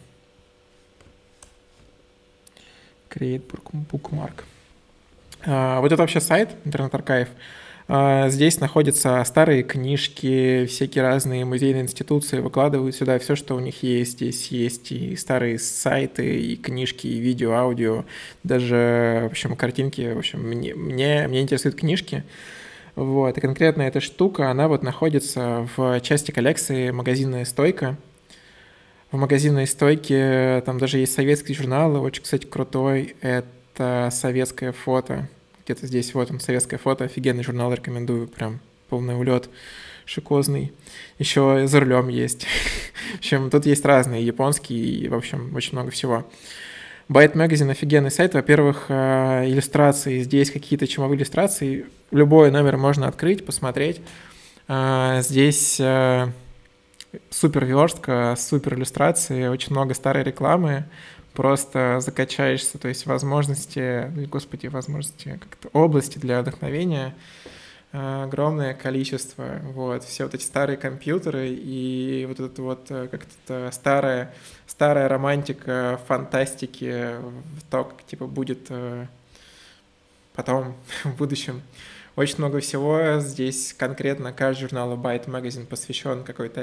Create bookmark. Вот это вообще сайт, интернет-архив. Здесь находятся старые книжки, всякие разные музейные институции выкладывают сюда все, что у них есть. Здесь есть и старые сайты, и книжки, и видео, аудио, даже, в общем, картинки. В общем, мне интересуют книжки. Вот, и конкретно эта штука, она вот находится в части коллекции магазинная стойка. В магазинной стойке там даже есть советские журналы, очень, кстати, крутой. Это советское фото. Где-то здесь вот он, советское фото, офигенный журнал, рекомендую, прям полный улет, шикозный. Еще за рулем есть. В общем, тут есть разные, японские, и, в общем, очень много всего. Byte Magazine офигенный сайт. Во-первых, иллюстрации. Здесь какие-то чумовые иллюстрации. Любой номер можно открыть, посмотреть. Здесь супер верстка, супер иллюстрации, очень много старой рекламы. Просто закачаешься, то есть возможности как-то области для вдохновения огромное количество. Вот, все вот эти старые компьютеры и вот это вот как-то старая романтика фантастики в то, как типа будет потом в будущем. Очень много всего. Здесь конкретно каждый журнал Byte Magazine посвящен какой-то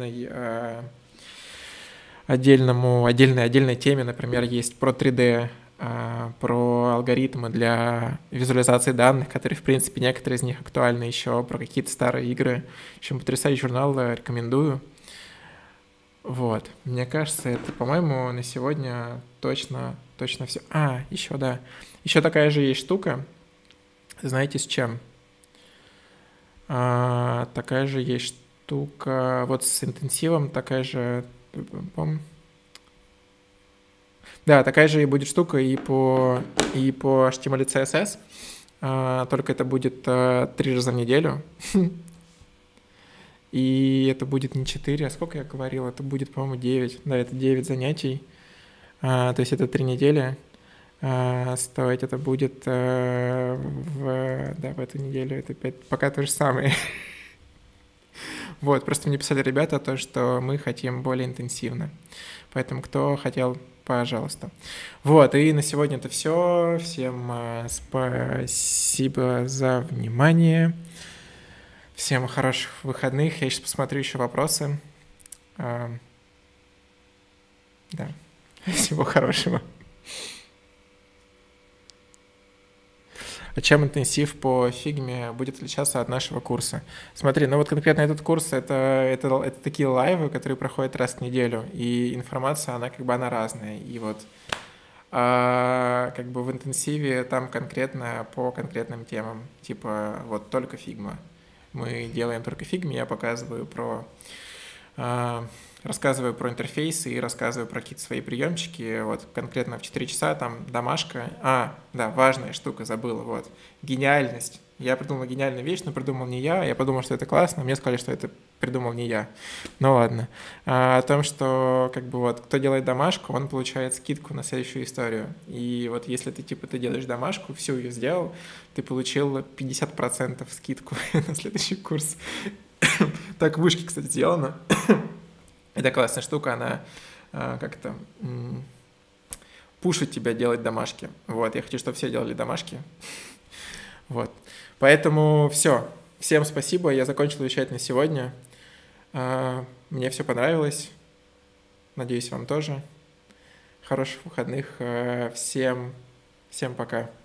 отдельной теме. Например, есть про 3D, про алгоритмы для визуализации данных, которые, в принципе, некоторые из них актуальны еще, про какие-то старые игры. В общем, потрясающий журнал, рекомендую. Вот, мне кажется, это, по-моему, на сегодня точно все. Еще, да. Еще такая же есть штука. Знаете, с чем? Такая же есть штука, вот с интенсивом, такая же... Да, такая же и будет штука и по HTML и CSS, только это будет 3 раза в неделю. И это будет не 4, а сколько я говорил? Это будет, по-моему, 9. Да, это 9 занятий. То есть это 3 недели. Стоить это будет в эту неделю. Это пока то же самое. Вот, просто мне писали ребята то, что мы хотим более интенсивно. Поэтому кто хотел, пожалуйста. Вот, и на сегодня это все. Всем спасибо за внимание. Всем хороших выходных. Я сейчас посмотрю еще вопросы. Да. Всего хорошего. чем интенсив по фигме будет отличаться от нашего курса? Смотри, ну вот конкретно этот курс, это такие лайвы, которые проходят раз в неделю, и информация, она как бы она разная. И вот как бы в интенсиве там конкретно по конкретным темам, типа вот только фигма. Мы делаем только фигме, я показываю рассказываю про интерфейсы и рассказываю про какие-то свои приемчики. Вот конкретно в 4 часа там домашка. Да, важная штука, забыла. Вот. Гениальность. Я придумал гениальную вещь, но придумал не я. Я подумал, что это классно. Мне сказали, что это придумал не я. Ну ладно. О том, что как бы вот кто делает домашку, он получает скидку на следующую историю. И вот если ты типа ты делаешь домашку, всю ее сделал, ты получил 50% скидку на следующий курс. Так в вышке, кстати, сделано. Это классная штука, она как-то пушит тебя делать домашки. Вот, я хочу, чтобы все делали домашки. Вот. Поэтому все. Всем спасибо. Я закончил вещать на сегодня. Мне все понравилось. Надеюсь, вам тоже. Хороших выходных. Всем пока.